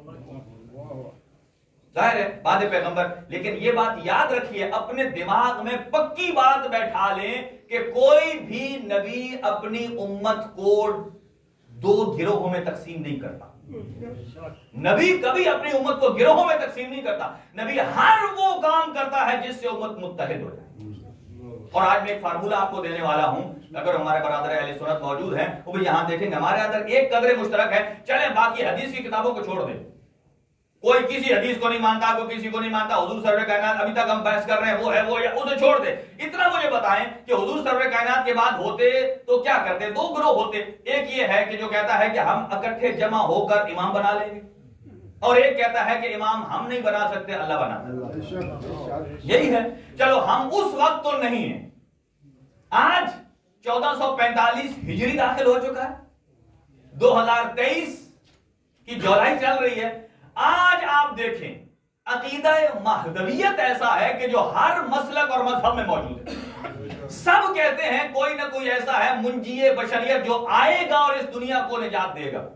ظاہر ہے بات پیغمبر، لیکن یہ بات یاد رکھیے، اپنے دماغ میں پکی بات بیٹھا لیں کہ کوئی بھی نبی اپنی امت کو 2 گروہوں میں تقسیم نہیں کرتا۔ نبی کبھی اپنی امت کو گروہوں میں تقسیم نہیں کرتا، نبی ہر وہ کام کرتا ہے جس سے امت متحد ہو جائے۔ اور آج میں ایک فارمولہ آپ کو دینے والا ہوں، اگر ہمارے برادر اہل سنت موجود ہیں وہ بھی یہاں دیکھیں گے، ہمارے اندر ایک قدر مشترک ہے، چلیں باقی حدیث کی کتابوں کو چھوڑ دیں، کوئی کسی حدیث کو نہیں مانتا، کوئی کسی کو نہیں مانتا، حضور سرور کائنات ابھی تک ہم بحث کر رہے ہیں وہ ہے وہ یا اسے چھوڑ دیں۔ اتنا مجھے بتائیں کہ حضور سرور کائنات کے بعد ہوتے تو کیا کرتے؟ 2 گروہ ہوتے، ایک یہ ہے کہ جو کہتا ہے کہ ہم اکٹھے جمع ہو کر امام بنا لیں گے، اور ایک کہتا ہے کہ امام ہم نہیں بنا سکتے، اللہ بنا، یہی ہے۔ چلو ہم اس وقت تو نہیں ہیں، آج 1445 ہجری داخل ہو چکا ہے، 2023 کی جولائی چل رہی ہے۔ آج آپ دیکھیں عقیدہ مہدویت ایسا ہے کہ جو ہر مسلک اور مذہب میں موجود ہے، سب کہتے ہیں کوئی نہ کوئی ایسا ہے منجی بشریت جو آئے گا اور اس دنیا کو نجات دے گا،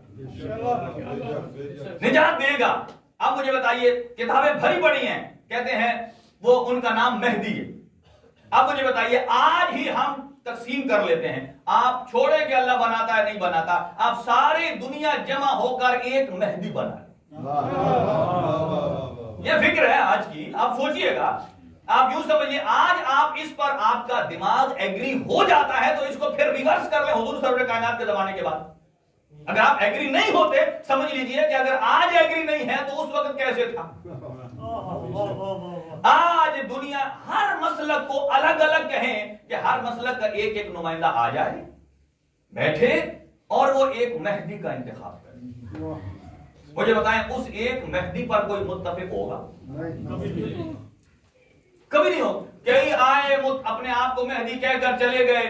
نجات دے گا۔ اب مجھے بتائیے، کتابیں بھری پڑی ہیں، کہتے ہیں وہ ان کا نام مہدی ہے، اب مجھے بتائیے آج ہی ہم تقسیم کر لیتے ہیں، آپ چھوڑیں کہ اللہ بناتا ہے نہیں بناتا، آپ ساری دنیا جمع ہو کر ایک مہدی بنا لیں، یہ فکر ہے آج کی، آپ سوچئے گا، آپ یوں سمجھئے آج آپ اس پر آپ کا دماغ ایگری ہو جاتا ہے تو اس کو پھر ریورس کر لیں حضور سرور کائنات کے زمانے کے بعد. اگر آپ ایگری نہیں ہوتے سمجھ لیجئے کہ اگر آج ایگری نہیں ہے تو اس وقت کیسے تھا. آج دنیا ہر مسلک کو الگ الگ کہیں کہ ہر مسلک کا ایک ایک نمائندہ آ جائے بیٹھے اور وہ ایک مہدی کا انتخاب کرے. مجھے بتائیں اس ایک مہدی پر کوئی متفق ہوگا؟ کبھی نہیں ہو. کئی آئے اپنے آپ کو مہدی کہہ کر چلے گئے.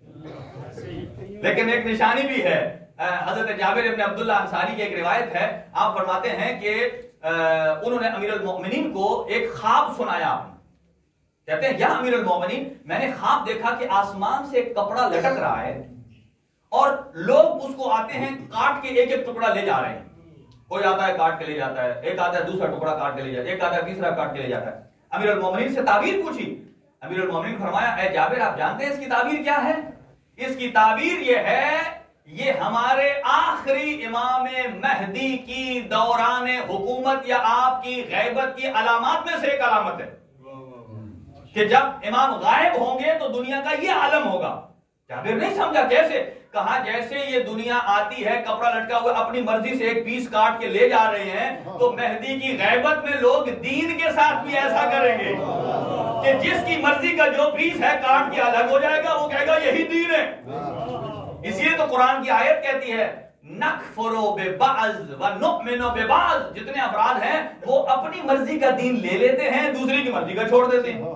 لیکن ایک نشانی بھی ہے. حضرت جابر ابن عبداللہ انصاری کی ایک روایت ہے، آپ فرماتے ہیں کہ انہوں نے امیر المؤمنین کو ایک خواب سنایا. کہتے ہیں یا امیر المؤمنین، میں نے خواب دیکھا کہ آسمان سے ایک کپڑا لٹک رہا ہے اور لوگ اس کو آتے ہیں کاٹ کے ایک ایک ٹکڑا لے جا رہے ہیں. کوئی آتا ہے کاٹ کے لے جاتا ہے، ایک آتا ہے دوسرا ٹکڑا کاٹ کے لے جاتا ہے، ایک آتا ہے تیسرا کاٹ کے لے جاتا ہے. امیر المومنین سے تعبیر پوچھی. امیر المومنین فرمایا اے جابر آپ جانتے ہیں اس کی تعبیر کیا ہے؟ اس کی تعبیر یہ ہے یہ ہمارے آخری امام مہدی کی دوران حکومت یا آپ کی غیبت کی علامات میں سے ایک علامت ہے کہ جب امام غائب ہوں گے تو دنیا کا یہ عالم ہوگا. جابر نہیں سمجھا کیسے؟ کہا جیسے یہ دنیا آتی ہے کپڑا لٹکا ہوا اپنی مرضی سے ایک پیس کاٹ کے لے جا رہے ہیں تو مہدی کی غیبت میں لوگ دین کے ساتھ بھی ایسا کریں گے کہ جس کی مرضی کا جو پیس ہے کاٹ کے الگ ہو جائے گا، وہ کہے گا یہی دین ہے. اس لیے تو قرآن کی آیت کہتی ہے نکفروا ببعض ونؤمن ببعض. جتنے افراد ہیں وہ اپنی مرضی کا دین لے لیتے ہیں، دوسری کی مرضی کا چھوڑ دیتے ہیں.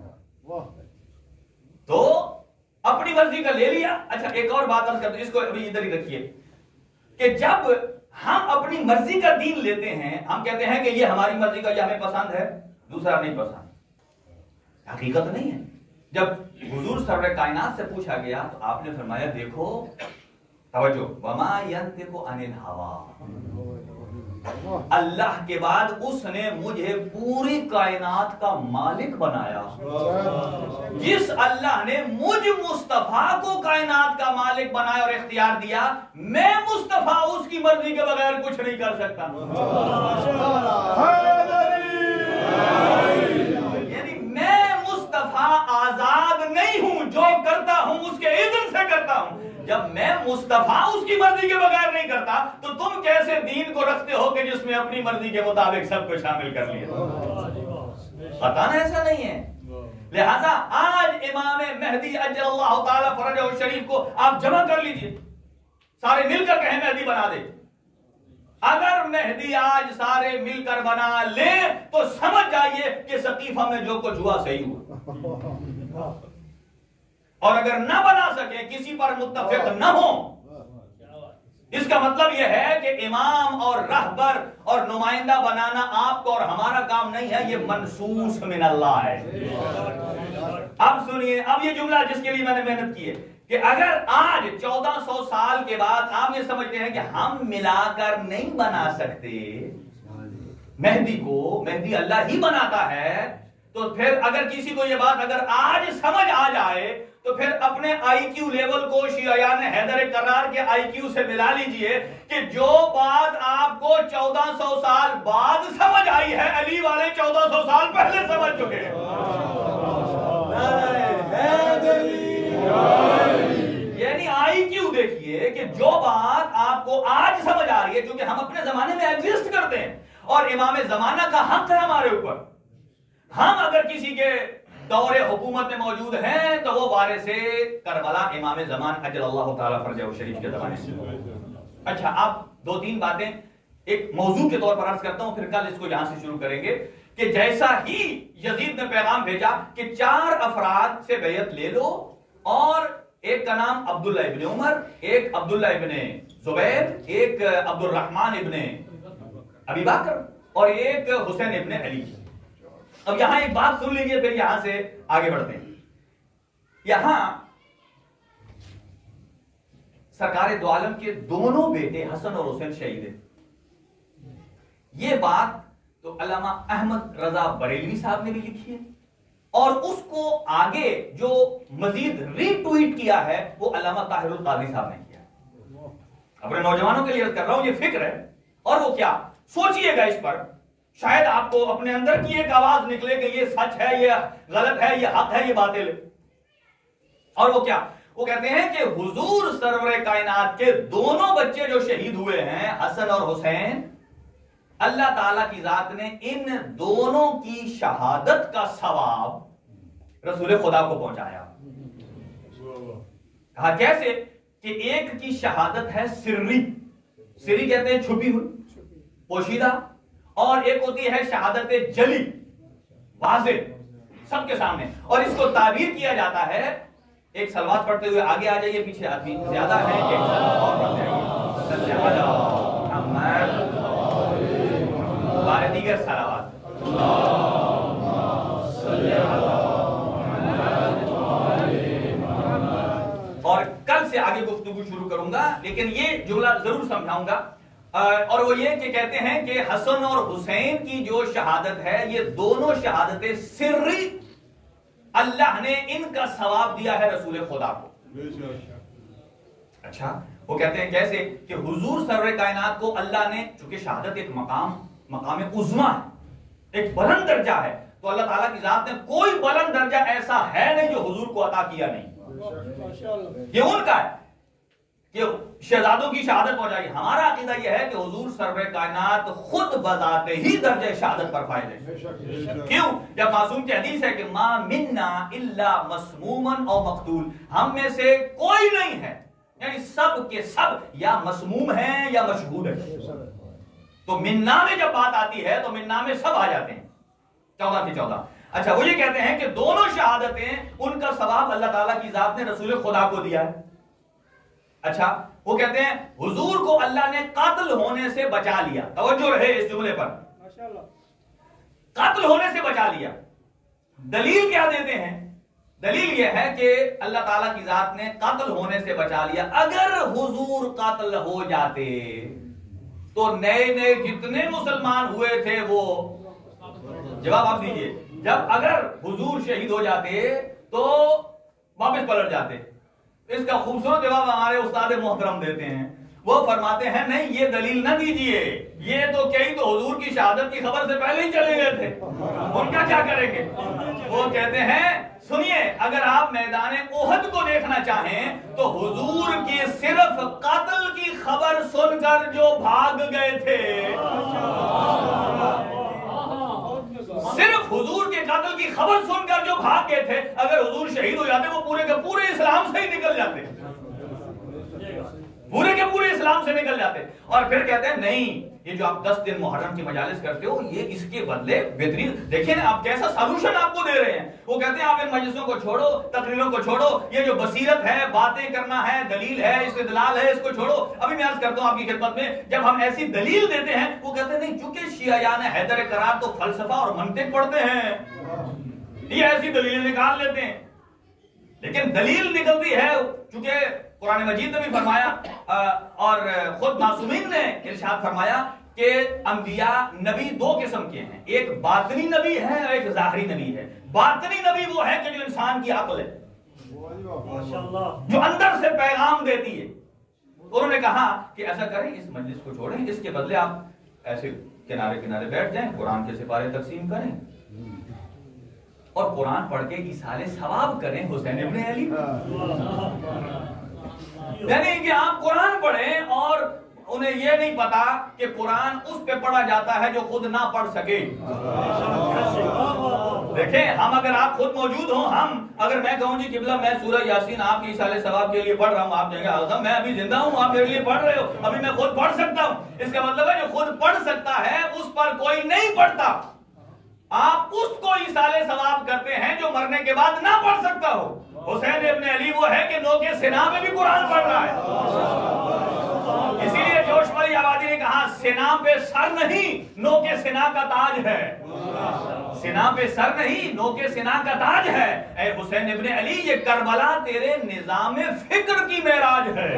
تو اپنی مرضی کا لے لیا. اچھا ایک اور بات عرض کرتے ہیں، اس کو ابھی ادھر ہی رکھیے کہ جب ہم اپنی مرضی کا دین لیتے ہیں ہم کہتے ہیں کہ یہ ہماری مرضی کا، یہ ہمیں پسند ہے، دوسرا نہیں پسند. حقیقت نہیں ہے. جب حضور سرور کائنات سے پوچھا گیا تو آپ نے فرمایا دیکھو توجہ، وما ينطق عن الهوى، اللہ کے بعد اس نے مجھے پوری کائنات کا مالک بنایا. جس اللہ نے مجھ مصطفیٰ کو کائنات کا مالک بنایا اور اختیار دیا، میں مصطفیٰ اس کی مرضی کے بغیر کچھ نہیں کر سکتا. یعنی میں مصطفیٰ آزاد نہیں ہوں، جو کرتا ہوں اس کے اذن سے کرتا ہوں. جب میں مصطفیٰ اس کی مرضی کے بغیر نہیں کرتا تو تم کیسے دین کو رکھتے ہو کہ جس میں اپنی مرضی کے مطابق سب کو شامل کر لیا؟ پتہ نا ایسا نہیں ہے. لہذا آج امام مہدی اجل اللہ تعالی فرجہ الشریف کو آپ جمع کر لیجئے، سارے مل کر کہیں مہدی بنا دے. اگر مہدی آج سارے مل کر بنا لیں تو سمجھ جائیے کہ سقیفہ میں جو کچھ ہوا صحیح ہوا. اور اگر نہ بنا سکیں، کسی پر متفق نہ ہوں، اس کا مطلب یہ ہے کہ امام اور رہبر اور نمائندہ بنانا آپ کو اور ہمارا کام نہیں ہے، یہ منصوص من اللہ ہے. اب سنیے، اب یہ جملہ جس کے لیے میں نے محنت کی ہے کہ اگر آج 1400 سال کے بعد آپ یہ سمجھتے ہیں کہ ہم ملا کر نہیں بنا سکتے مہدی کو، مہدی اللہ ہی بناتا ہے، تو پھر اگر کسی کو یہ بات اگر آج سمجھ آ جائے تو پھر اپنے آئی کیو لیول کو شیعیان حیدر کرار کے آئی کیو سے ملا لیجئے کہ جو بات آپ کو 1400 سال بعد سمجھ آئی ہے علی والے 1400 سال پہلے سمجھ چکے ہیں. یعنی آئی کیو دیکھیے کہ جو بات آپ کو آج سمجھ آ رہی ہے، کیونکہ ہم اپنے زمانے میں ایگزسٹ کرتے ہیں اور امام زمانہ کا حق ہے ہمارے اوپر. ہم اگر کسی کے دور حکومت میں موجود ہیں تو وہ وارث کربلا امام زمان اجل اللہ تعالیٰ فرجہ الشریف کے زمانے سے. اچھا اب دو تین باتیں ایک موضوع کے طور پر عرض کرتا ہوں، پھر کل اس کو یہاں سے شروع کریں گے کہ جیسا ہی یزید نے پیغام بھیجا کہ 4 افراد سے بیعت لے لو، اور ایک کا نام عبداللہ ابن عمر، ایک عبداللہ ابن زبیر، ایک عبد الرحمن ابن ابی بکر اور ایک حسین ابن علی. اب یہاں ایک بات سن لیجئے پھر یہاں سے آگے بڑھتے ہیں. یہاں سرکار دو عالم کے دونوں بیٹے حسن اور حسین شہید ہیں. یہ بات تو علامہ احمد رضا بریلوی صاحب نے بھی لکھی ہے اور اس کو آگے جو مزید ری ٹویٹ کیا ہے وہ علامہ طاہر القاضی صاحب نے کیا. اپنے نوجوانوں کے لیے عرض کر رہا ہوں، یہ فکر ہے. اور وہ کیا، سوچئے گا اس پر، شاید آپ کو اپنے اندر کی ایک آواز نکلے کہ یہ سچ ہے، یہ غلط ہے، یہ حق ہے، یہ باطل ہے. اور وہ کیا، وہ کہتے ہیں کہ حضور سرور کائنات کے دونوں بچے جو شہید ہوئے ہیں، حسن اور حسین، اللہ تعالیٰ کی ذات نے ان دونوں کی شہادت کا ثواب رسول خدا کو پہنچایا. کہا کیسے کہ ایک کی شہادت ہے سری، سری کہتے ہیں چھپی ہوئی، پوشیدہ، اور ایک ہوتی ہے شہادت جلی، واضح، سب کے سامنے. اور اس کو تعبیر کیا جاتا ہے، ایک سلوات پڑھتے ہوئے آگے آ جائیے، پیچھے آدمی زیادہ ہے، ایک سلوات اور پڑھ جائیے، صلی اللہ محمد بارے دیگر سلوات. اور کل سے آگے گفتگو شروع کروں گا، لیکن یہ جملہ ضرور سمجھاؤں گا، اور وہ یہ کہ کہتے ہیں کہ حسن اور حسین کی جو شہادت ہے، یہ دونوں شہادتیں سری، اللہ نے ان کا ثواب دیا ہے رسول خدا کو. اچھا، وہ کہتے ہیں کیسے کہ حضور سرور کائنات کو اللہ نے، چونکہ شہادت ایک مقام عظمیٰ ہے، ایک بلند درجہ ہے، تو اللہ تعالیٰ کی ذات نے کوئی بلند درجہ ایسا ہے نہیں جو حضور کو عطا کیا نہیں. یہ ان کا ہے کہ شہزادوں کی شہادت پہنچائی. ہمارا عقیدہ یہ ہے کہ حضور سرور کائنات خود بذات ہی درجہ شہادت پر فائز ہے. کیوں؟ جب معصوم کی حدیث ہے کہ ما منا الا مسموما او مقتول، ہم میں سے کوئی نہیں ہے، یعنی سب کے سب یا مسموم ہیں یا مشہود ہیں. تو منا میں جب بات آتی ہے تو منا میں سب آ جاتے ہیں، 14 کی 14. اچھا، وہ یہ کہتے ہیں کہ دونوں شہادتیں ان کا ثواب اللہ تعالیٰ کی ذات نے رسول خدا کو دیا ہے. اچھا، وہ کہتے ہیں حضور کو اللہ نے قاتل ہونے سے بچا لیا. توجہ رہے اس جملے پر، قاتل ہونے سے بچا لیا. دلیل کیا دیتے ہیں؟ دلیل یہ ہے کہ اللہ تعالیٰ کی ذات نے قاتل ہونے سے بچا لیا. اگر حضور قاتل ہو جاتے تو نئے جتنے مسلمان ہوئے تھے وہ، جواب آپ دیجئے، جب اگر حضور شہید ہو جاتے تو واپس پلٹ جاتے. اس کا خوبصورت جواب ہمارے استاد محترم دیتے ہیں. وہ فرماتے ہیں نہیں، یہ دلیل نہ دیجئے، یہ تو کئی تو حضور کی شہادت کی خبر سے پہلے ہی چلے گئے تھے، ان کا کیا کریں گے؟ وہ کہتے ہیں سنیے، اگر آپ میدان احد کو دیکھنا چاہیں تو حضور کی صرف قاتل کی خبر سن کر جو بھاگ گئے تھے، صرف حضور کے قاتل کی خبر سن کر جو بھاگ گئے تھے، اگر حضور شہید ہو جاتے وہ پورے کے پورے اسلام سے ہی نکل جاتے، پورے کے پورے اسلام سے نکل جاتے. اور پھر کہتے ہیں نہیں، یہ جو آپ 10 دن محرم کی مجالس کرتے ہو، یہ اس کے بدلے بہترین، دیکھیں نا آپ کیسا سالوشن آپ کو دے رہے ہیں. وہ کہتے ہیں آپ ان مجلسوں کو چھوڑو، تقریروں کو چھوڑو، یہ جو بصیرت ہے، باتیں کرنا ہے، دلیل ہے، استدلال ہے، اس کو چھوڑو. ابھی میں عرض کرتا ہوں آپ کی خدمت میں، جب ہم ایسی دلیل دیتے ہیں، وہ کہتے ہیں نہیں، چونکہ شیعیان حیدر کرار تو فلسفہ اور منطق پڑھتے ہیں، یہ ایسی دلیلیں نکال لیتے ہیں. لیکن دلیل نکلتی ہے، چونکہ قرآن مجید نے بھی فرمایا اور خود معصومین نے ارشاد فرمایا کہ انبیاء نبی 2 قسم کے ہیں، ایک باطنی نبی ہے اور ایک ظاہری نبی ہے. باطنی نبی وہ ہے کہ جو انسان کی عقل ہے، جو اندر سے پیغام دیتی ہے. انہوں نے کہا کہ ایسا کریں، اس مجلس کو چھوڑیں، اس کے بدلے آپ ایسے کنارے کنارے بیٹھ جائیں، قرآن کے سپارے تقسیم کریں اور قرآن پڑھ کے ایصال ثواب کریں حسین ابن علی. یعنی کہ آپ قرآن پڑھیں اور انہیں یہ نہیں پتا کہ قرآن اس پہ پڑھا جاتا ہے جو خود نہ پڑھ سکے. دیکھیں، ہم اگر آپ خود موجود ہوں، ہم اگر میں کہوں جی قبلہ میں سورہ یاسین آپ کی ایصال ثواب کے لیے پڑھ رہا ہوں، آپ کہیں گے میں ابھی زندہ ہوں، آپ میرے لیے پڑھ رہے ہو، ابھی میں خود پڑھ سکتا ہوں. اس کا مطلب ہے جو خود پڑھ سکتا ہے اس پر کوئی نہیں پڑھتا. آپ اس کو ایصال ثواب کرتے ہیں جو مرنے کے بعد نہ پڑھ سکتا ہو. حسین ابن علی وہ ہے کہ نوکے سنا میں بھی قرآن پڑھ رہا ہے. اسی لیے جوش والی آبادی نے کہا سنا پہ سر نہیں، نوکے سنا کا تاج ہے. سنا پہ سر نہیں، نوکے سنا کا تاج ہے. اے حسین ابن علی، یہ کربلا تیرے نظام فکر کی معراج ہے.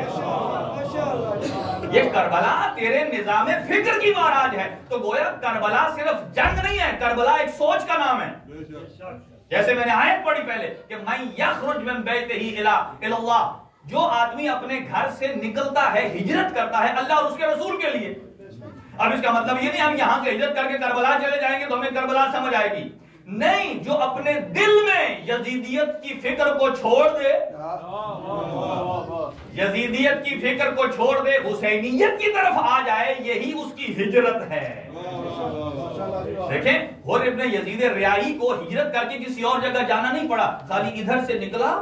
یہ کربلا تیرے نظام فکر کی معراج ہے. تو گویا کربلا صرف جنگ نہیں ہے، کربلا ایک سوچ کا نام ہے. جیسے میں نے آیت پڑھی پہلے کہ من یخرج من بیتہ الی اللہ، جو آدمی اپنے گھر سے نکلتا ہے، ہجرت کرتا ہے اللہ اور اس کے رسول کے لیے. اب اس کا مطلب یہ نہیں ہم یہاں سے ہجرت کر کے کربلا چلے جائیں گے تو ہمیں کربلا سمجھ آئے گی. نہیں، جو اپنے دل میں یزیدیت کی فکر کو چھوڑ دے، یزیدیت کی فکر کو چھوڑ دے، حسینیت کی طرف آ جائے، یہی اس کی ہجرت ہے. دیکھیں حر ابن یزید ریائی کو ہجرت کر کے کسی اور جگہ جانا نہیں پڑا، خالی ادھر سے نکلا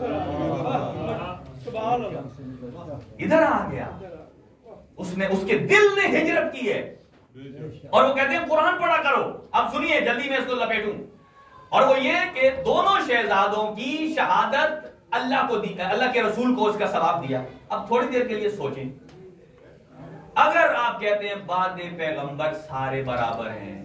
ادھر آ گیا. اس کے دل نے ہجرت کی ہے. اور وہ کہتے ہیں قرآن پڑھا کرو. اب سنیے جلدی میں اس کو لپیٹوں، اور وہ یہ کہ دونوں شہزادوں کی شہادت اللہ کو دی، اللہ کے رسول کو اس کا ثواب دیا. اب تھوڑی دیر کے لیے سوچیں، اگر آپ کہتے ہیں بعد پیغمبر سارے برابر ہیں،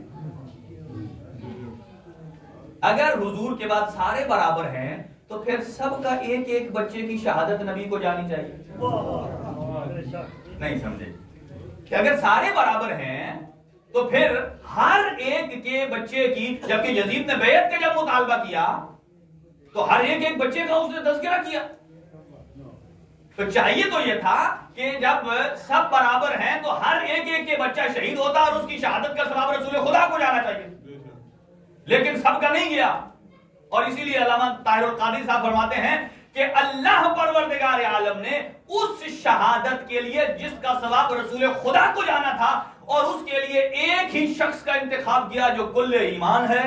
اگر حضور کے بعد سارے برابر ہیں تو پھر سب کا ایک ایک بچے کی شہادت نبی کو جانی چاہیے. نہیں سمجھے کہ اگر سارے برابر ہیں تو پھر ہر ایک کے بچے کی، جبکہ یزید نے بیعت کا جب مطالبہ کیا تو ہر ایک بچے کا اس نے تذکرہ کیا. تو چاہیے تو یہ تھا کہ جب سب برابر ہیں تو ہر ایک کے بچہ شہید ہوتا اور اس کی شہادت کا ثواب رسول خدا کو جانا چاہیے، لیکن سب کا نہیں گیا. اور اسی لیے علامہ طاہر القادری صاحب فرماتے ہیں کہ اللہ پروردگار عالم نے اس شہادت کے لیے جس کا ثواب رسول خدا کو جانا تھا اور اس کے لیے ایک ہی شخص کا انتخاب کیا جو کل ایمان ہے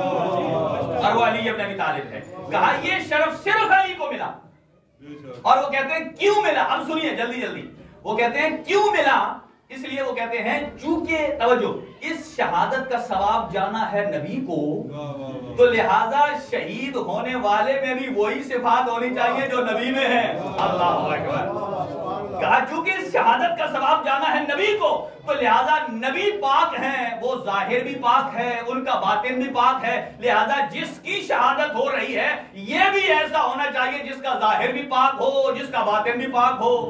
اور وہ علی ابن ابی طالب ہے. کہا یہ شرف صرف علی کو ملا. اور وہ کہتے ہیں کیوں ملا؟ اب سنیے جلدی جلدی. وہ کہتے ہیں کیوں ملا؟ اس لیے وہ کہتے ہیں چونکہ توجہ اس شہادت کا ثواب جانا ہے نبی کو، تو لہذا شہید ہونے والے میں بھی وہی صفات ہونی چاہیے جو نبی میں ہے. اللہ اکبر. کہا چونکہ اس شہادت کا ثواب جانا ہے نبی کو تو لہذا نبی پاک ہیں، وہ ظاہر بھی پاک ہے، ان کا باطن بھی پاک ہے، لہذا جس کی شہادت ہو رہی ہے یہ بھی ایسا ہونا چاہیے جس کا ظاہر بھی پاک ہو، جس کا باطن بھی پاک ہو.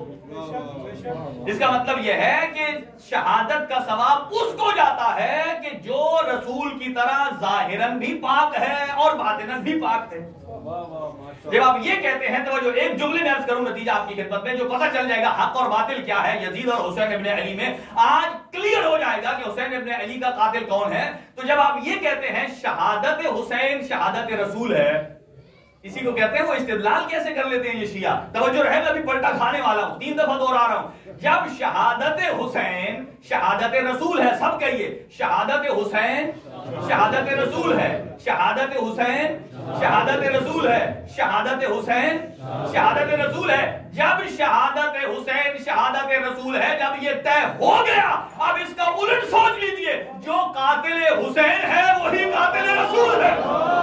اس کا مطلب یہ ہے کہ شہادت کا ثواب اس کو جاتا ہے کہ جو رسول کی طرح ظاہراً بھی پاک ہے اور باطناً بھی پاک ہے. جب آپ یہ کہتے ہیں تو جو ایک جملے میں عرض کروں نتیجہ آپ کی خدمت میں، جو پتہ چل جائے گا حق اور باطل کیا ہے یزید اور حسین ابن علی میں، آج کلیئر ہو جائے گا کہ حسین ابن علی کا قاتل کون ہے. تو جب آپ یہ کہتے ہیں شہادت حسین شہادت رسول ہے، اسی کو کہتے ہیں وہ استدلال کیسے کر لیتے ہیں یہ شیعہ. توجہ رہے، میں ابھی پلٹا کھانے والا ہوں، 3 دفعہ دوہرا رہا ہوں. جب شہادت حسین شہادت رسول ہے، سب کہیے شہادت حسین شہادت رسول ہے، شہادت حسین شہادت رسول ہے، شہادت حسین شہادت رسول ہے. جب شہادت حسین شہادت رسول ہے، جب یہ طے ہو گیا، اب اس کا الٹ سوچ لیجئے، جو قاتل حسین ہے وہی قاتل رسول ہے.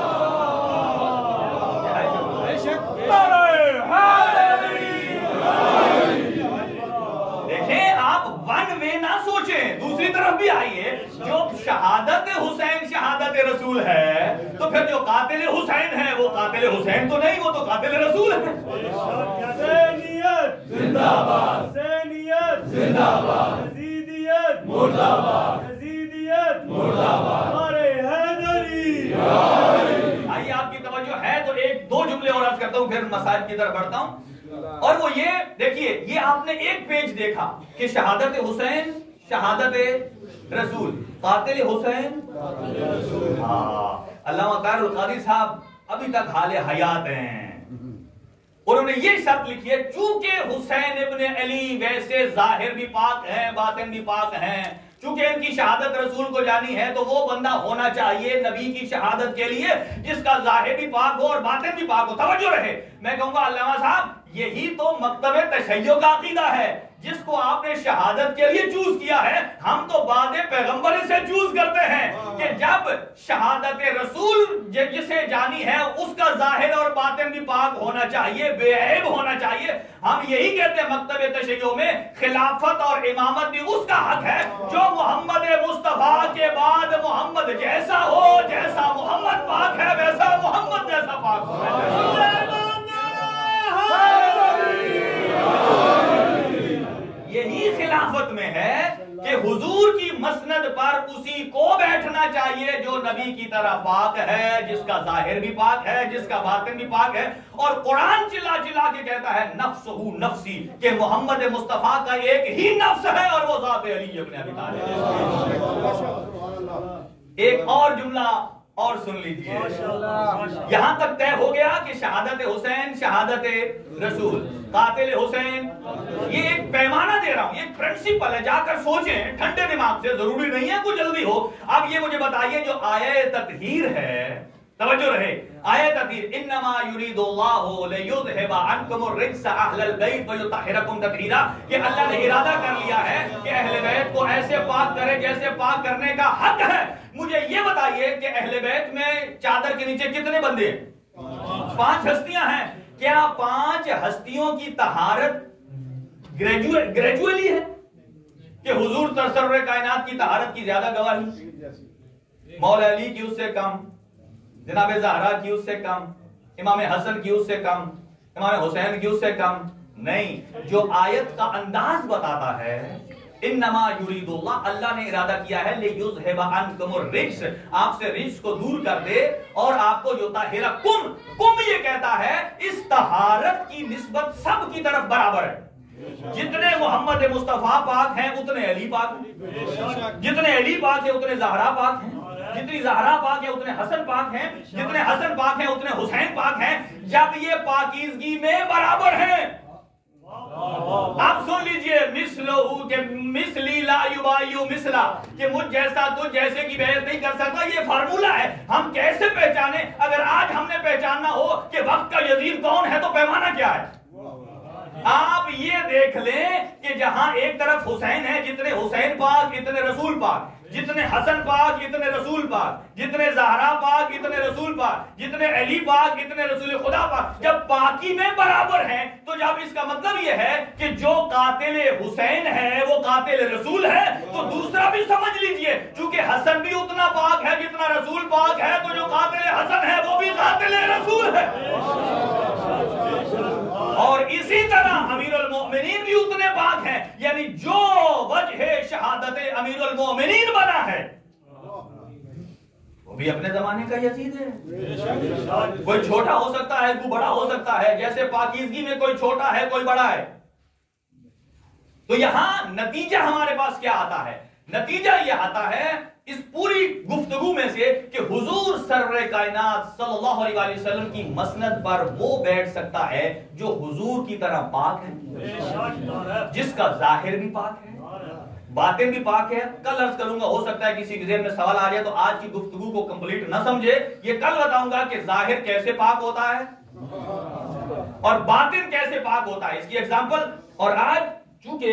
دیکھیں آپ ون وے نہ سوچیں، دوسری طرف بھی آئیے. جو شہادت حسین شہادت رسول ہے تو پھر جو قاتل حسین ہے وہ قاتل حسین تو نہیں، وہ تو قاتل رسول ہے. حسینیت زندہ باد، حسینیت زندہ باد، یزیدیت مردہ باد، یزیدیت مردہ باد. ہمارے حیدری. آئیے آپ کی توجہ ہے تو ایک دو جملے اور عرض کرتا ہوں پھر مسائل کی طرف بڑھتا ہوں. اور وہ یہ دیکھیے، یہ آپ نے ایک پیج دیکھا کہ شہادت حسین شہادت رسول، قاتل حسین. علامہ طاہر القادری صاحب ابھی تک حال حیات ہیں. انہوں نے یہ شرط لکھی ہے چونکہ حسین ابن علی ویسے ظاہر بھی پاک ہیں باطن بھی پاک ہیں، چونکہ ان کی شہادت رسول کو جانی ہے تو وہ بندہ ہونا چاہیے نبی کی شہادت کے لیے جس کا ظاہر بھی پاک ہو اور باطن بھی پاک ہو. توجہ رہے، میں کہوں گا علامہ صاحب یہی تو مکتب تشیع کا عقیدہ ہے جس کو آپ نے شہادت کے لیے چوز کیا ہے. ہم تو بعد پیغمبر سے چوز کرتے ہیں کہ جب شہادت رسول جسے جانی ہے اس کا ظاہر اور باطن بھی پاک ہونا چاہیے، بے عیب ہونا چاہیے. ہم یہی کہتے ہیں مکتب تشیع میں خلافت اور امامت بھی اس کا حق ہے جو محمد مصطفیٰ کے بعد محمد جیسا ہو، جیسا محمد پاک ہے ویسا محمد جیسا پاک ہو. یہی خلافت میں ہے کہ हुजूर की मसनद पर उसी को बैठना चाहिए जो नबी की तरह पाक है, जिसका जाहिर भी पाक है, जिसका बातिन भी पाक है। और कुरान चिल्ला चिल्ला के कहता है नफ्सहू नफ्सी, कि मोहम्मद मुस्तफा का एक ही नफ्स है और वो ज़ात अली इब्न अबी तालिब। एक और जुमला और सुन लीजिए, यहां तक तय हो गया कि शहादत हुसैन, शहादत रसूल, कातिल हुसैन, ये एक पैमाना दे रहा हूं, एक प्रिंसिपल है, जाकर सोचें ठंडे दिमाग से, जरूरी नहीं है कुछ जल्दी हो। अब ये मुझे बताइए, जो आया तत्हीर है, तवज्जो रहे, आया तत्हीर, इन्नमा युरीदुल्लाहु लियुज़हिबा अन्कुमुर रिज्स अहलल बैत व युतहिरकुम तत्हीरा, कि अल्लाह ने इरादा कर लिया है कि अहले बैत को ऐसे पाक करे जैसे पाक करने का हक है। मुझे ये बताइए कि अहले बैत में चादर के नीचे कितने बंदे हैं? 5 हस्तियां हैं। क्या 5 हस्तियों की तहारत ग्रेजुअली है कि हुजूर सरसर कायनात की तहारत की ज्यादा गवाही, मौला अली की उससे कम, जनाब ज़हरा की उससे कम, इमाम हसन की उससे कम, इमाम हुसैन की उससे कम? नहीं। जो आयत का अंदाज बताता है, इन्नमा युरीदुल्लाह, अल्लाह ने इरादा किया है, लियुज़हिबा अन्कुमुर रिज्स, आपसे रिज्स को दूर कर दे और आपको युतहिरकुम, कुम ये कहता है इस तहारत की निस्बत सब की तरफ बराबर है। जितने मोहम्मद मुस्तफा पाक हैं उतने अली पाक हैं, जितने अली पाक है उतने ज़हरा पाक हैं, जितनी ज़हरा पाक है उतने हसन पाक हैं, जितने हसन पाक हैं उतने हुसैन पाक हैं। जब ये पाकीज़गी में बराबर हैं, आप सुन लीजिए, मिसलहू के मिसली ला युबायु मिसला, कि मुझ जैसा तुझ जैसे की बहस नहीं कर सकता, ये फार्मूला है। हम कैसे पहचाने? अगर आज हमने पहचानना हो कि वक्त का यजीद कौन है तो पैमाना क्या है? आप ये देख लें कि जहां एक तरफ हुसैन है, जितने हुसैन पाक इतने रसूल पाक, जितने हसन पाक इतने रसूल पाक, जितने ज़हरा पाक इतने रसूल पाक, जितने अली पाक इतने रसूल खुदा पाक। जब पाकी में बराबर हैं तो जब इसका मतलब यह है कि जो कातिल हुसैन है वो कातिल रसूल है, तो दूसरा भी समझ लीजिए, चूंकि हसन भी उतना पाक है जितना रसूल पाक है, तो जो कातिल हसन है वो भी कातिल रसूल है। और इसी तरह अमीरुल मोमिनीन भी उतने पाक हैं, यानी जो वजह शहादत अमीरुल मोमिनीन बना है वो भी अपने जमाने का यजीद है। कोई छोटा हो सकता है, कोई बड़ा हो सकता है, जैसे पाकीज़गी में कोई छोटा है कोई बड़ा है। तो यहां नतीजा हमारे पास क्या आता है? नतीजा यह आता है इस पूरी गुफ्तगू में से कि हुजूर सर्वरे कायनात सल्लल्लाहु अलैहि वसल्लम की मसनद पर वो बैठ सकता है जो हुजूर की तरह पाक है, जिसका जाहिर भी पाक है, बातें भी पाक है। कल अर्ज करूंगा, हो सकता है किसी के ज़हन में सवाल आ जाए तो आज की गुफ्तगू को कंप्लीट ना समझे, ये कल बताऊंगा कि जाहिर कैसे पाक होता है और बातिन कैसे पाक होता है, इसकी एग्जांपल। और आज चूंकि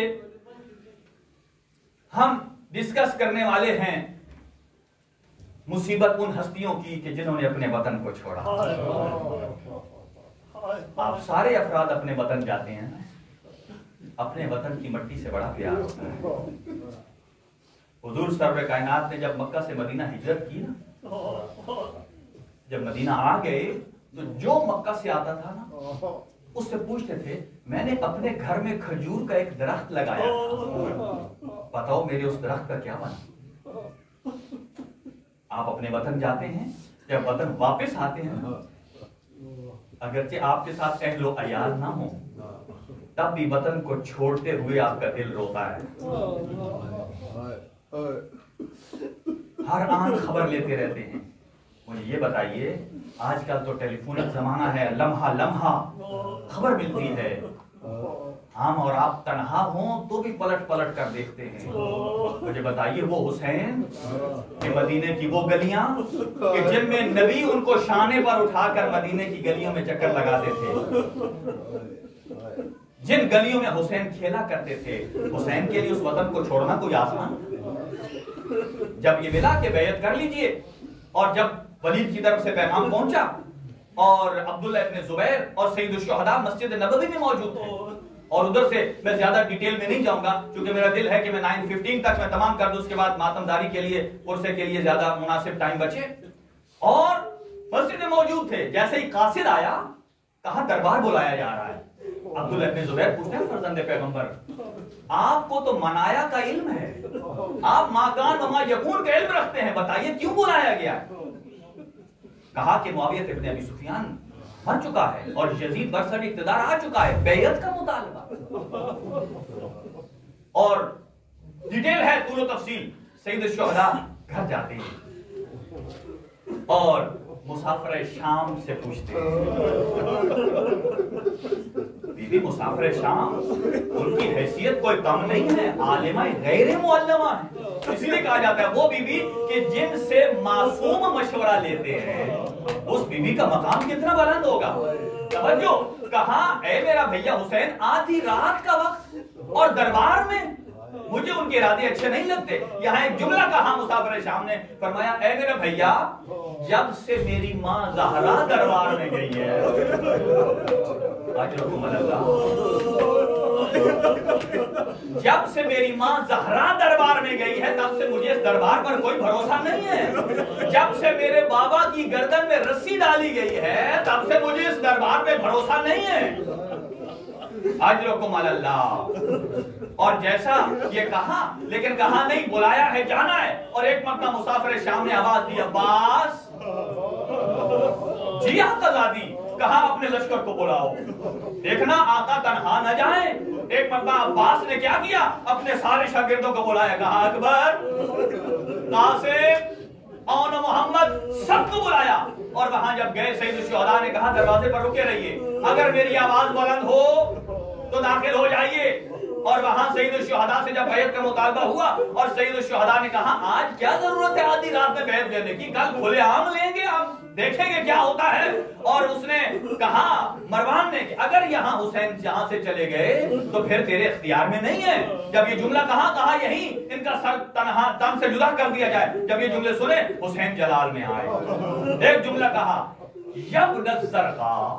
हम डिस्कस करने वाले हैं मुसीबत उन हस्तियों की कि जिन्होंने अपने वतन को छोड़ा। आप सारे अफराद अपने वतन जाते हैं, अपने वतन की मिट्टी से बड़ा प्यार होता है। हुजूर सर्वर कायनात ने जब मक्का से मदीना हिजरत की ना, जब मदीना आ गए तो जो मक्का से आता था ना उससे पूछते थे, मैंने अपने घर में खजूर का एक दरख्त लगाया, बताओ मेरे उस दरख्त का क्या बना? आप अपने वतन जाते हैं, जब वतन वापस आते हैं, अगरचे आपके साथ अहलो अयाल ना हो, तब भी वतन को छोड़ते हुए आपका दिल रोता है। हर आन खबर लेते रहते हैं। मुझे ये बताइए, आजकल तो टेलीफोनिक जमाना है, लम्हा लम्हा खबर मिलती है। हम और आप तन्हा हों तो भी पलट पलट कर देखते हैं। मुझे बताइए, वो हुसैन के मदीने की वो गलियां कि जिनमें नबी उनको शाने पर उठाकर मदीने की गलियों में चक्कर लगाते थे, जिन गलियों में हुसैन खेला करते थे, हुसैन के लिए उस वतन को छोड़ना कोई आसान? जब ये मिला कि बैयत कर लीजिए, और जब वलीद की तरफ से पैगाम पहुंचा और अब्दुल्ला इब्न जुबैर और सैयदुल शुहदा मस्जिद नबवी में मौजूद थे, और उधर से मैं ज्यादा डिटेल में नहीं जाऊंगा क्योंकि मेरा दिल है कि मैं 9:15 तक मैं तमाम कर दूं, उसके बाद मातमदारी के लिए पुरसे के लिए ज्यादा मुनासिब टाइम बचे। और मस्जिद में मौजूद थे। जैसे ही कासिद आया, कहा दरबार बुलाया जा रहा है। عبداللہ ابن زبیر پوچھتے ہیں فرزند پیغمبر آپ کو تو منایا کا علم ہے, آپ ما کان و ما یکون کا علم رکھتے ہیں, بتائیے کیوں بلایا گیا؟ کہا کہ معاویہ ابن ابی سفیان مر چکا ہے اور یزید برسر اقتدار آ چکا ہے, بیعت کا مطالبہ. اور ڈیٹیل ہے, طول و تفصیل. سید الشہداء گھر جاتے ہیں اور مسافر شام سے پوچھتے ہیں, بی بی مسافر شام, ان کی حیثیت کوئی کم نہیں ہے, عالمہ غیر معلمہ ہے. اسی لیے کہا جاتا ہے وہ بی بی کہ جن سے معصوم مشورہ لیتے ہیں, اس بی بی کا مقام کتنا بلند ہوگا. توجہ, کہا اے میرا بھیا حسین, آدھی رات کا وقت اور دربار میں, مجھے ان کے ارادے اچھے نہیں لگتے. یہاں ایک جملہ کہا مسافر شام نے, فرمایا اے میرا بھیا, جب سے میری ماں زہرا دربار میں گئی ہے, اجرکم اللہ, جب سے میری ماں زہرا دربار میں گئی ہے تب سے مجھے اس دربار پر کوئی بھروسہ نہیں ہے. جب سے میرے بابا کی گردن میں رسی ڈالی گئی ہے تب سے مجھے اس دربار میں بھروسہ نہیں ہے. اجرکم اللہ. اور جیسا یہ کہا, لیکن کہا نہیں, بلایا ہے, جانا ہے. اور ایک مرتبہ مسافر شام نے آواز دی, عباس. جی آقا زادی. کہا اپنے لشکر کو بلاؤ, دیکھنا آقا تنہا نہ جائیں. ایک مرتبہ عباس نے کیا کیا, اپنے سارے شاگردوں کو بلایا, کہا اکبر, قاسم, اون محمد, سب کو بلایا. اور وہاں جب گئے, سید الشہداء نے کہا دروازے پر رکے رہیے, اگر میری آواز بلند ہو تو داخل ہو جائیے. اور وہاں سید الشہداء سے جب بیعت کا مطالبہ ہوا, اور سید الشہداء نے کہا آج کیا ضرورت ہے آدھی رات میں بیعت دینے کی, کل کھلے عام لیں گے, آپ دیکھیں گے کیا ہوتا ہے. اور اس نے کہا, مروان نے, کہ اگر یہاں حسین جہاں سے چلے گئے تو پھر تیرے اختیار میں نہیں ہے. جب یہ جملہ کہا یہیں ان کا سر تنہا تن سے جدا کر دیا جائے. جب یہ جملے سنے, حسین جلال میں آئے. ایک جملہ کہا, یبن الزرقاء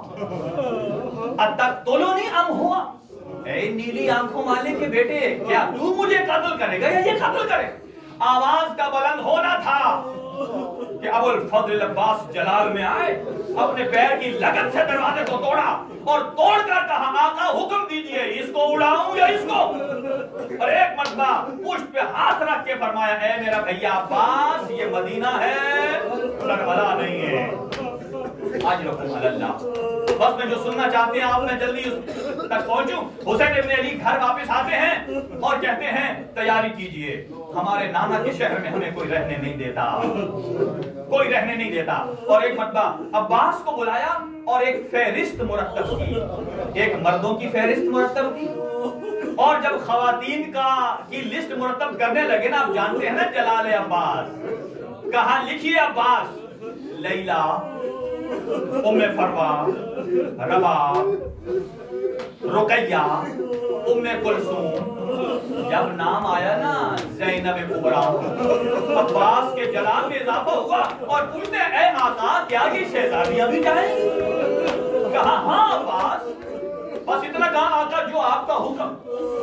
اتقتلنی ام ہوا, اے نیلی آنکھوں والے کے بیٹے, کیا تو مجھے قتل کرے گا یا یہ قتل کرے؟ آواز کا بلند ہونا تھا کہ ابو الفضل عباس جلال میں آئے, اپنے پیر کی لگن سے دروازے کو توڑا اور توڑ کر کہا, آقا حکم دیجئے, اس کو اڑاؤں یا اس کو؟ اور ایک مرتبہ پشت پہ ہاتھ رکھ کے فرمایا, اے میرا بھیا عباس, یہ مدینہ ہے, کربلا نہیں ہے. اجرکم اللہ. بس میں جو سننا چاہتے ہیں آپ, میں جلدی اس تک پہنچوں. حسین ابن علی گھر واپس آتے ہیں اور کہتے ہیں تیاری کیجئے, ہمارے نانا کے شہر میں ہمیں کوئی رہنے نہیں دیتا, کوئی رہنے نہیں دیتا. اور ایک مرتبہ عباس کو بلایا اور ایک فہرست مرتب کی, ایک مردوں کی فہرست مرتب کی, اور جب خواتین کی لسٹ مرتب کرنے لگے نا, آپ جانتے ہیں نا جلال عباس, کہا لکھیے عباس, لیلا, ام فروا, ربا, رقیہ, ام کلثوم. جب نام آیا نا زینب کبریٰ, عباس کے جلال میں اضافہ ہوا اور پوچھتے ہیں, اے آقا, کیا یہ شہزادیاں بھی جائیں؟ کہا ہاں عباس, بس اتنا کہا آقا جو آپ کا حکم.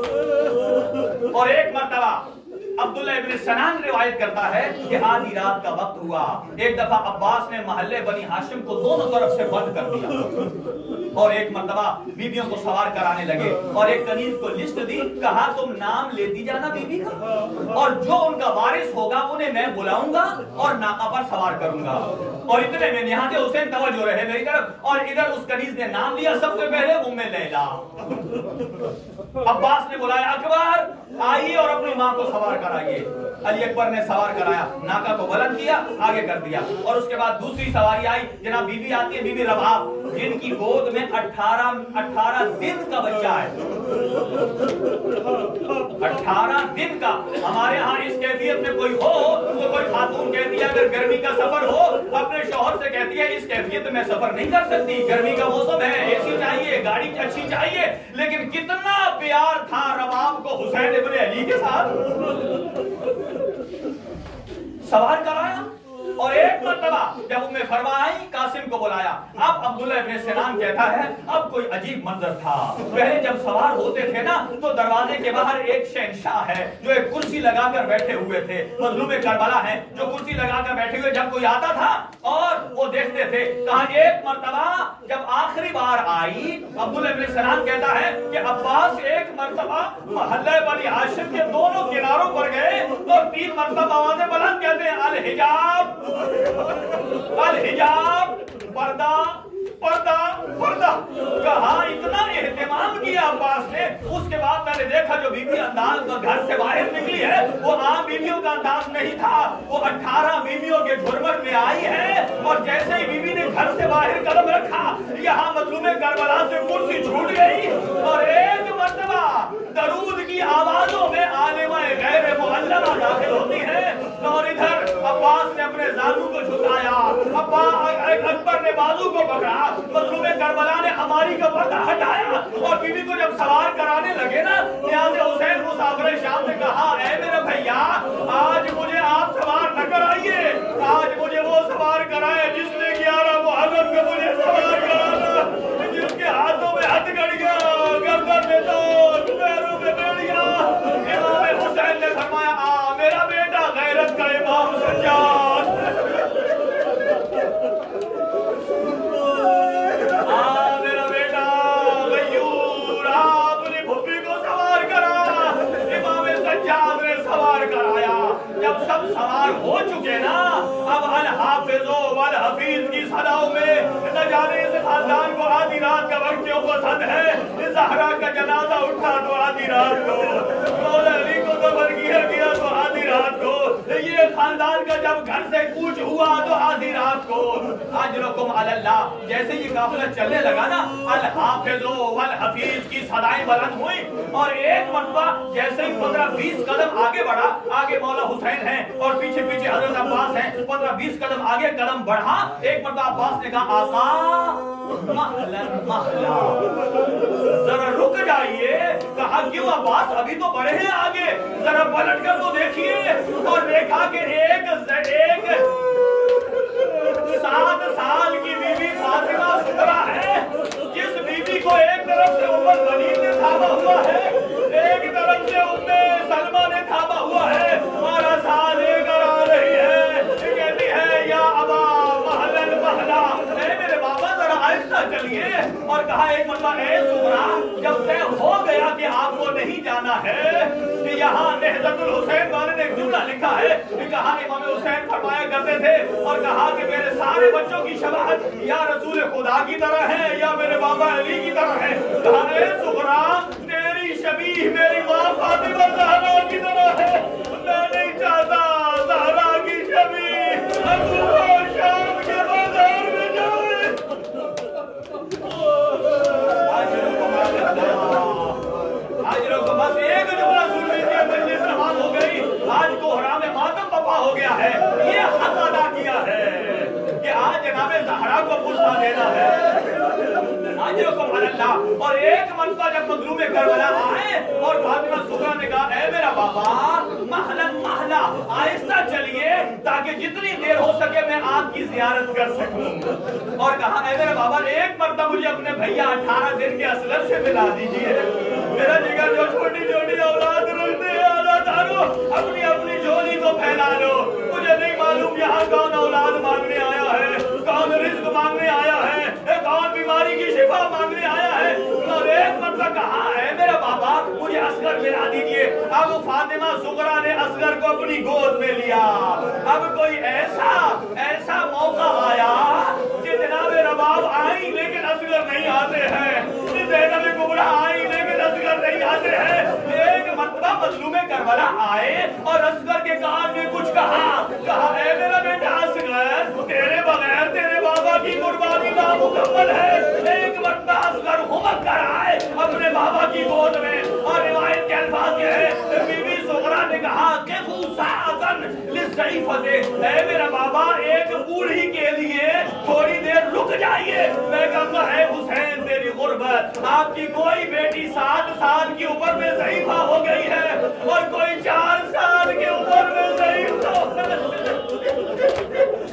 اور ایک مرتبہ عبداللہ ابن سنان روایت کرتا ہے کہ آدھی رات کا وقت ہوا, ایک دفعہ عباس نے محلے بنی ہاشم کو دونوں طرف سے بند کر دیا, اور ایک مرتبہ بیویوں کو سوار کرانے لگے, اور ایک کنیز کو لسٹ دی, کہا تم نام لیتی جانا بیوی کا, اور جو ان کا وارث ہوگا انہیں میں بلاؤں گا اور ناقہ پر سوار کروں گا. اور اتنے میں یہاں سے حسین توجہ رہے میری طرف, اور ادھر اس کنیز نے نام لیا سب سے پہلے ام لیلا. عباس نے بلایا, اکبر آئیے اور اپنی ماں کو سوار کرائیے. علی اکبر نے سوار کرایا, ناکا کو بلند کیا, آگے کر دیا. اور اس کے بعد دوسری سواری آئی, جناب بی بی آتی ہے, بی بی رباب, جن کی گود میں 18 دن کا بچہ ہے, 18 دن کا. ہمارے ہاں اس کیفیت میں کوئی ہو تو کوئی خاتون کہتی ہے اگر گرمی کا سفر ہو, اپنے شوہر سے کہتی ہے اس کیفیت میں سفر نہیں کر سکتی, گرمی کا موسم ہے, اے سی چاہیے, گاڑی اچھی چاہیے. لیکن کتنا پیار تھا رباب کو حسین ابن علی کے ساتھ. سوار کرایا, और एक मर्तबा जब उम्मे फरमा आई, कासिम को बुलाया। अब अब्दुल्लाह इब्न सिनान कहता है अब कोई अजीब मंजर था। पहले जब सवार होते थे ना तो दरवाजे के बाहर एक शहंशाह है जो एक कुर्सी लगाकर बैठे हुए थे, मजलूम करबला है जो कुर्सी लगाकर बैठे हुए, जब कोई आता था और वो देखते थे। कहा एक मर्तबा जब आखिरी बार आई, अब्दुल्लाह इब्न सिनान कहता है कि अब्बास एक मर्तबा मोहल्ले बनी हाशिम के दोनों किनारों पर गए और 3 मर्तबा आवाज़ें बुलंद कहते हैं अल हिजाब, अल हिजाब, पर्दा, पर्दा, पर्दा। कहा इतना एहतिमाम किया अब्बास ने। उसके बाद मैंने देखा जो बीवी अंदाज घर से बाहर निकली है वो आम बीवियों का अंदाज नहीं था, वो 18 बीवियों के झुरमट में आई है। और जैसे ही बीवी ने घर से बाहर कदम रखा, यहाँ मजलूमे करबला से कुर्सी छूट गई और एक मर्तबा दरूद की आवाजों में आलिमाए गैर मुअल्लमा दाखिल होती है। और इधर अब्बास ने अपने जानू को झुकाया, अकबर ने बाजू को पकड़ा, मजलूमे करबला ने हमारी का पर्दा हटाया और बीवी को जब सवार कराने लगे ना, न्याज़े हुसैन मुसाफिर शाम ने कहा ऐ मेरे भैया आज मुझे आप सवार न कराइए, आज मुझे वो सवार कराए जिसने 11 मुहर्रम को मुझे सवार कराना, जिसके हाथों में हथकड़ियां, गर्दन में तोप, पैरों में बेड़ियां। इमाम हुसैन ने फरमाया आ मेरा बेटा गैरत का इमाम सज्जाद, मेरा बेटा गयूर, आपने भुप्पी को सवार करा। इमाम सज्जाद ने सवार कराया। जब सब सवार हो चुके ना, अब अल हाफिज़ो वल हफीज की सदाओं में न जाने इस खानदान को आधी रात का वक्त क्यों पसंद है। ज़हरा का जनाजा उठा तो आधी रात को, मौला अली को तो बरगीर किया तो आधी रात को, ये खानदान का जब घर से कूच हुआ तो आधी रात को। अजरुकुम अलल्लाह। जैसे ये काफिला चलने लगा ना, अल हाफिज़ो वल हफीज की सदाएं बुलंद हुई और एक मर्तबा जैसे ही 15-20 कदम आगे बढ़ा, आगे मौला हुसैन है और पीछे पीछे हजरत अब्बास है, 15-20 कदम आगे कदम बढ़ा, एक मर्तबा अब्बास ने कहा आका महलन महला, जरा रुक जाइए। कहा क्यों अब्बास, अभी तो बढ़े हैं आगे, जरा पलट कर तो देखिए। और देखा कि एक 7 साल की बीवी फातिमा सुगरा है, जिस बीवी को एक तरफ से उमर गनीम ने थामा हुआ है, एक तरफ से उम्मे सलमा ने थामा हुआ है, और आसा लेकर आ रही है, कहती है या अबा महलन महला, मेरे बाबा जरा आहिस्ता चलिए। और कहा एक मरतबा ए सुगरा जब तय हो गया कि आपको नहीं जाना है, कि यहाँ नेहज़तुल हुसैन वाले ने एक जुमला लिखा है कि कहा इमाम हुसैन फरमाया करते थे और कहा कि मेरे सारे बच्चों की शबाहत या रसूल खुदा की तरह है या मेरे बाबा अली की तरह है। कहा ए सुगरा तेरी शबीह मेरी माँ फातिमा ज़हरा की तरह है, मैं नहीं चाहता ज़हरा की शबीह शाम के बाजार में जाए। आज लोग बस एक जुमला सुन लीजिए, मजलिस तमाम हो गई। आज कोहरा में मातम बपा हो गया है, ये हक अदा किया है कि आज जनाब ज़हरा को पुरसा देना है। और एक मरतबा जब मजलूमे करबला आए और फातिमा सुगरा ने कहा ऐ मेरा बाबा महलन महला, आहिस्ता चलिए ताकि जितनी देर हो सके मैं आपकी जियारत कर सकूं। और कहा ऐ मेरा बाबा एक मरतबा मुझे अपने भैया 18 दिन के असगर से मिला दीजिए, मेरा जिगर जो छोटी छोटी औलाद रखते हैं अपनी अपनी झोली को फैला लो। मुझे नहीं मालूम यहाँ कौन औलाद मांगने आया है, कौन रिज्क मांगने आया है, कौन बीमारी की शिफा मांगने आया है। और एक मतलब कहा है मेरा बाबा मुझे असगर मिला दीजिए। अब फातिमा सुगरा ने असगर को अपनी गोद में लिया। अब कोई ऐसा मौका आया कि जनाब रबाब आई लेकिन असगर नहीं आते हैं, ज़ैनब कुबरा आई लेकिन असगर नहीं आते हैं। एक मरतबा मजलूमे करबला आए और असगर के कान में कुछ कहा ऐ मेरा बेटा असगर तेरे बगैर तेरे बाबा की कुर्बानी नामुकम्मल है। एक मरतबा असगर हुमक कर आए अपने बाबा की गोद में और रिवायत के अल्फाज ये है बीबी सुगरा ने कहा ऐ मेरा बाबा एक बूढ़ी के लिए थोड़ी देर रुक जाइए। मैं कहूँगा है हुसैन तेरी गुर्बत, आपकी कोई बेटी 7 साल की उम्र में ज़ईफ़ा हो गई है और कोई 4 साल की उम्र में ज़ईफ़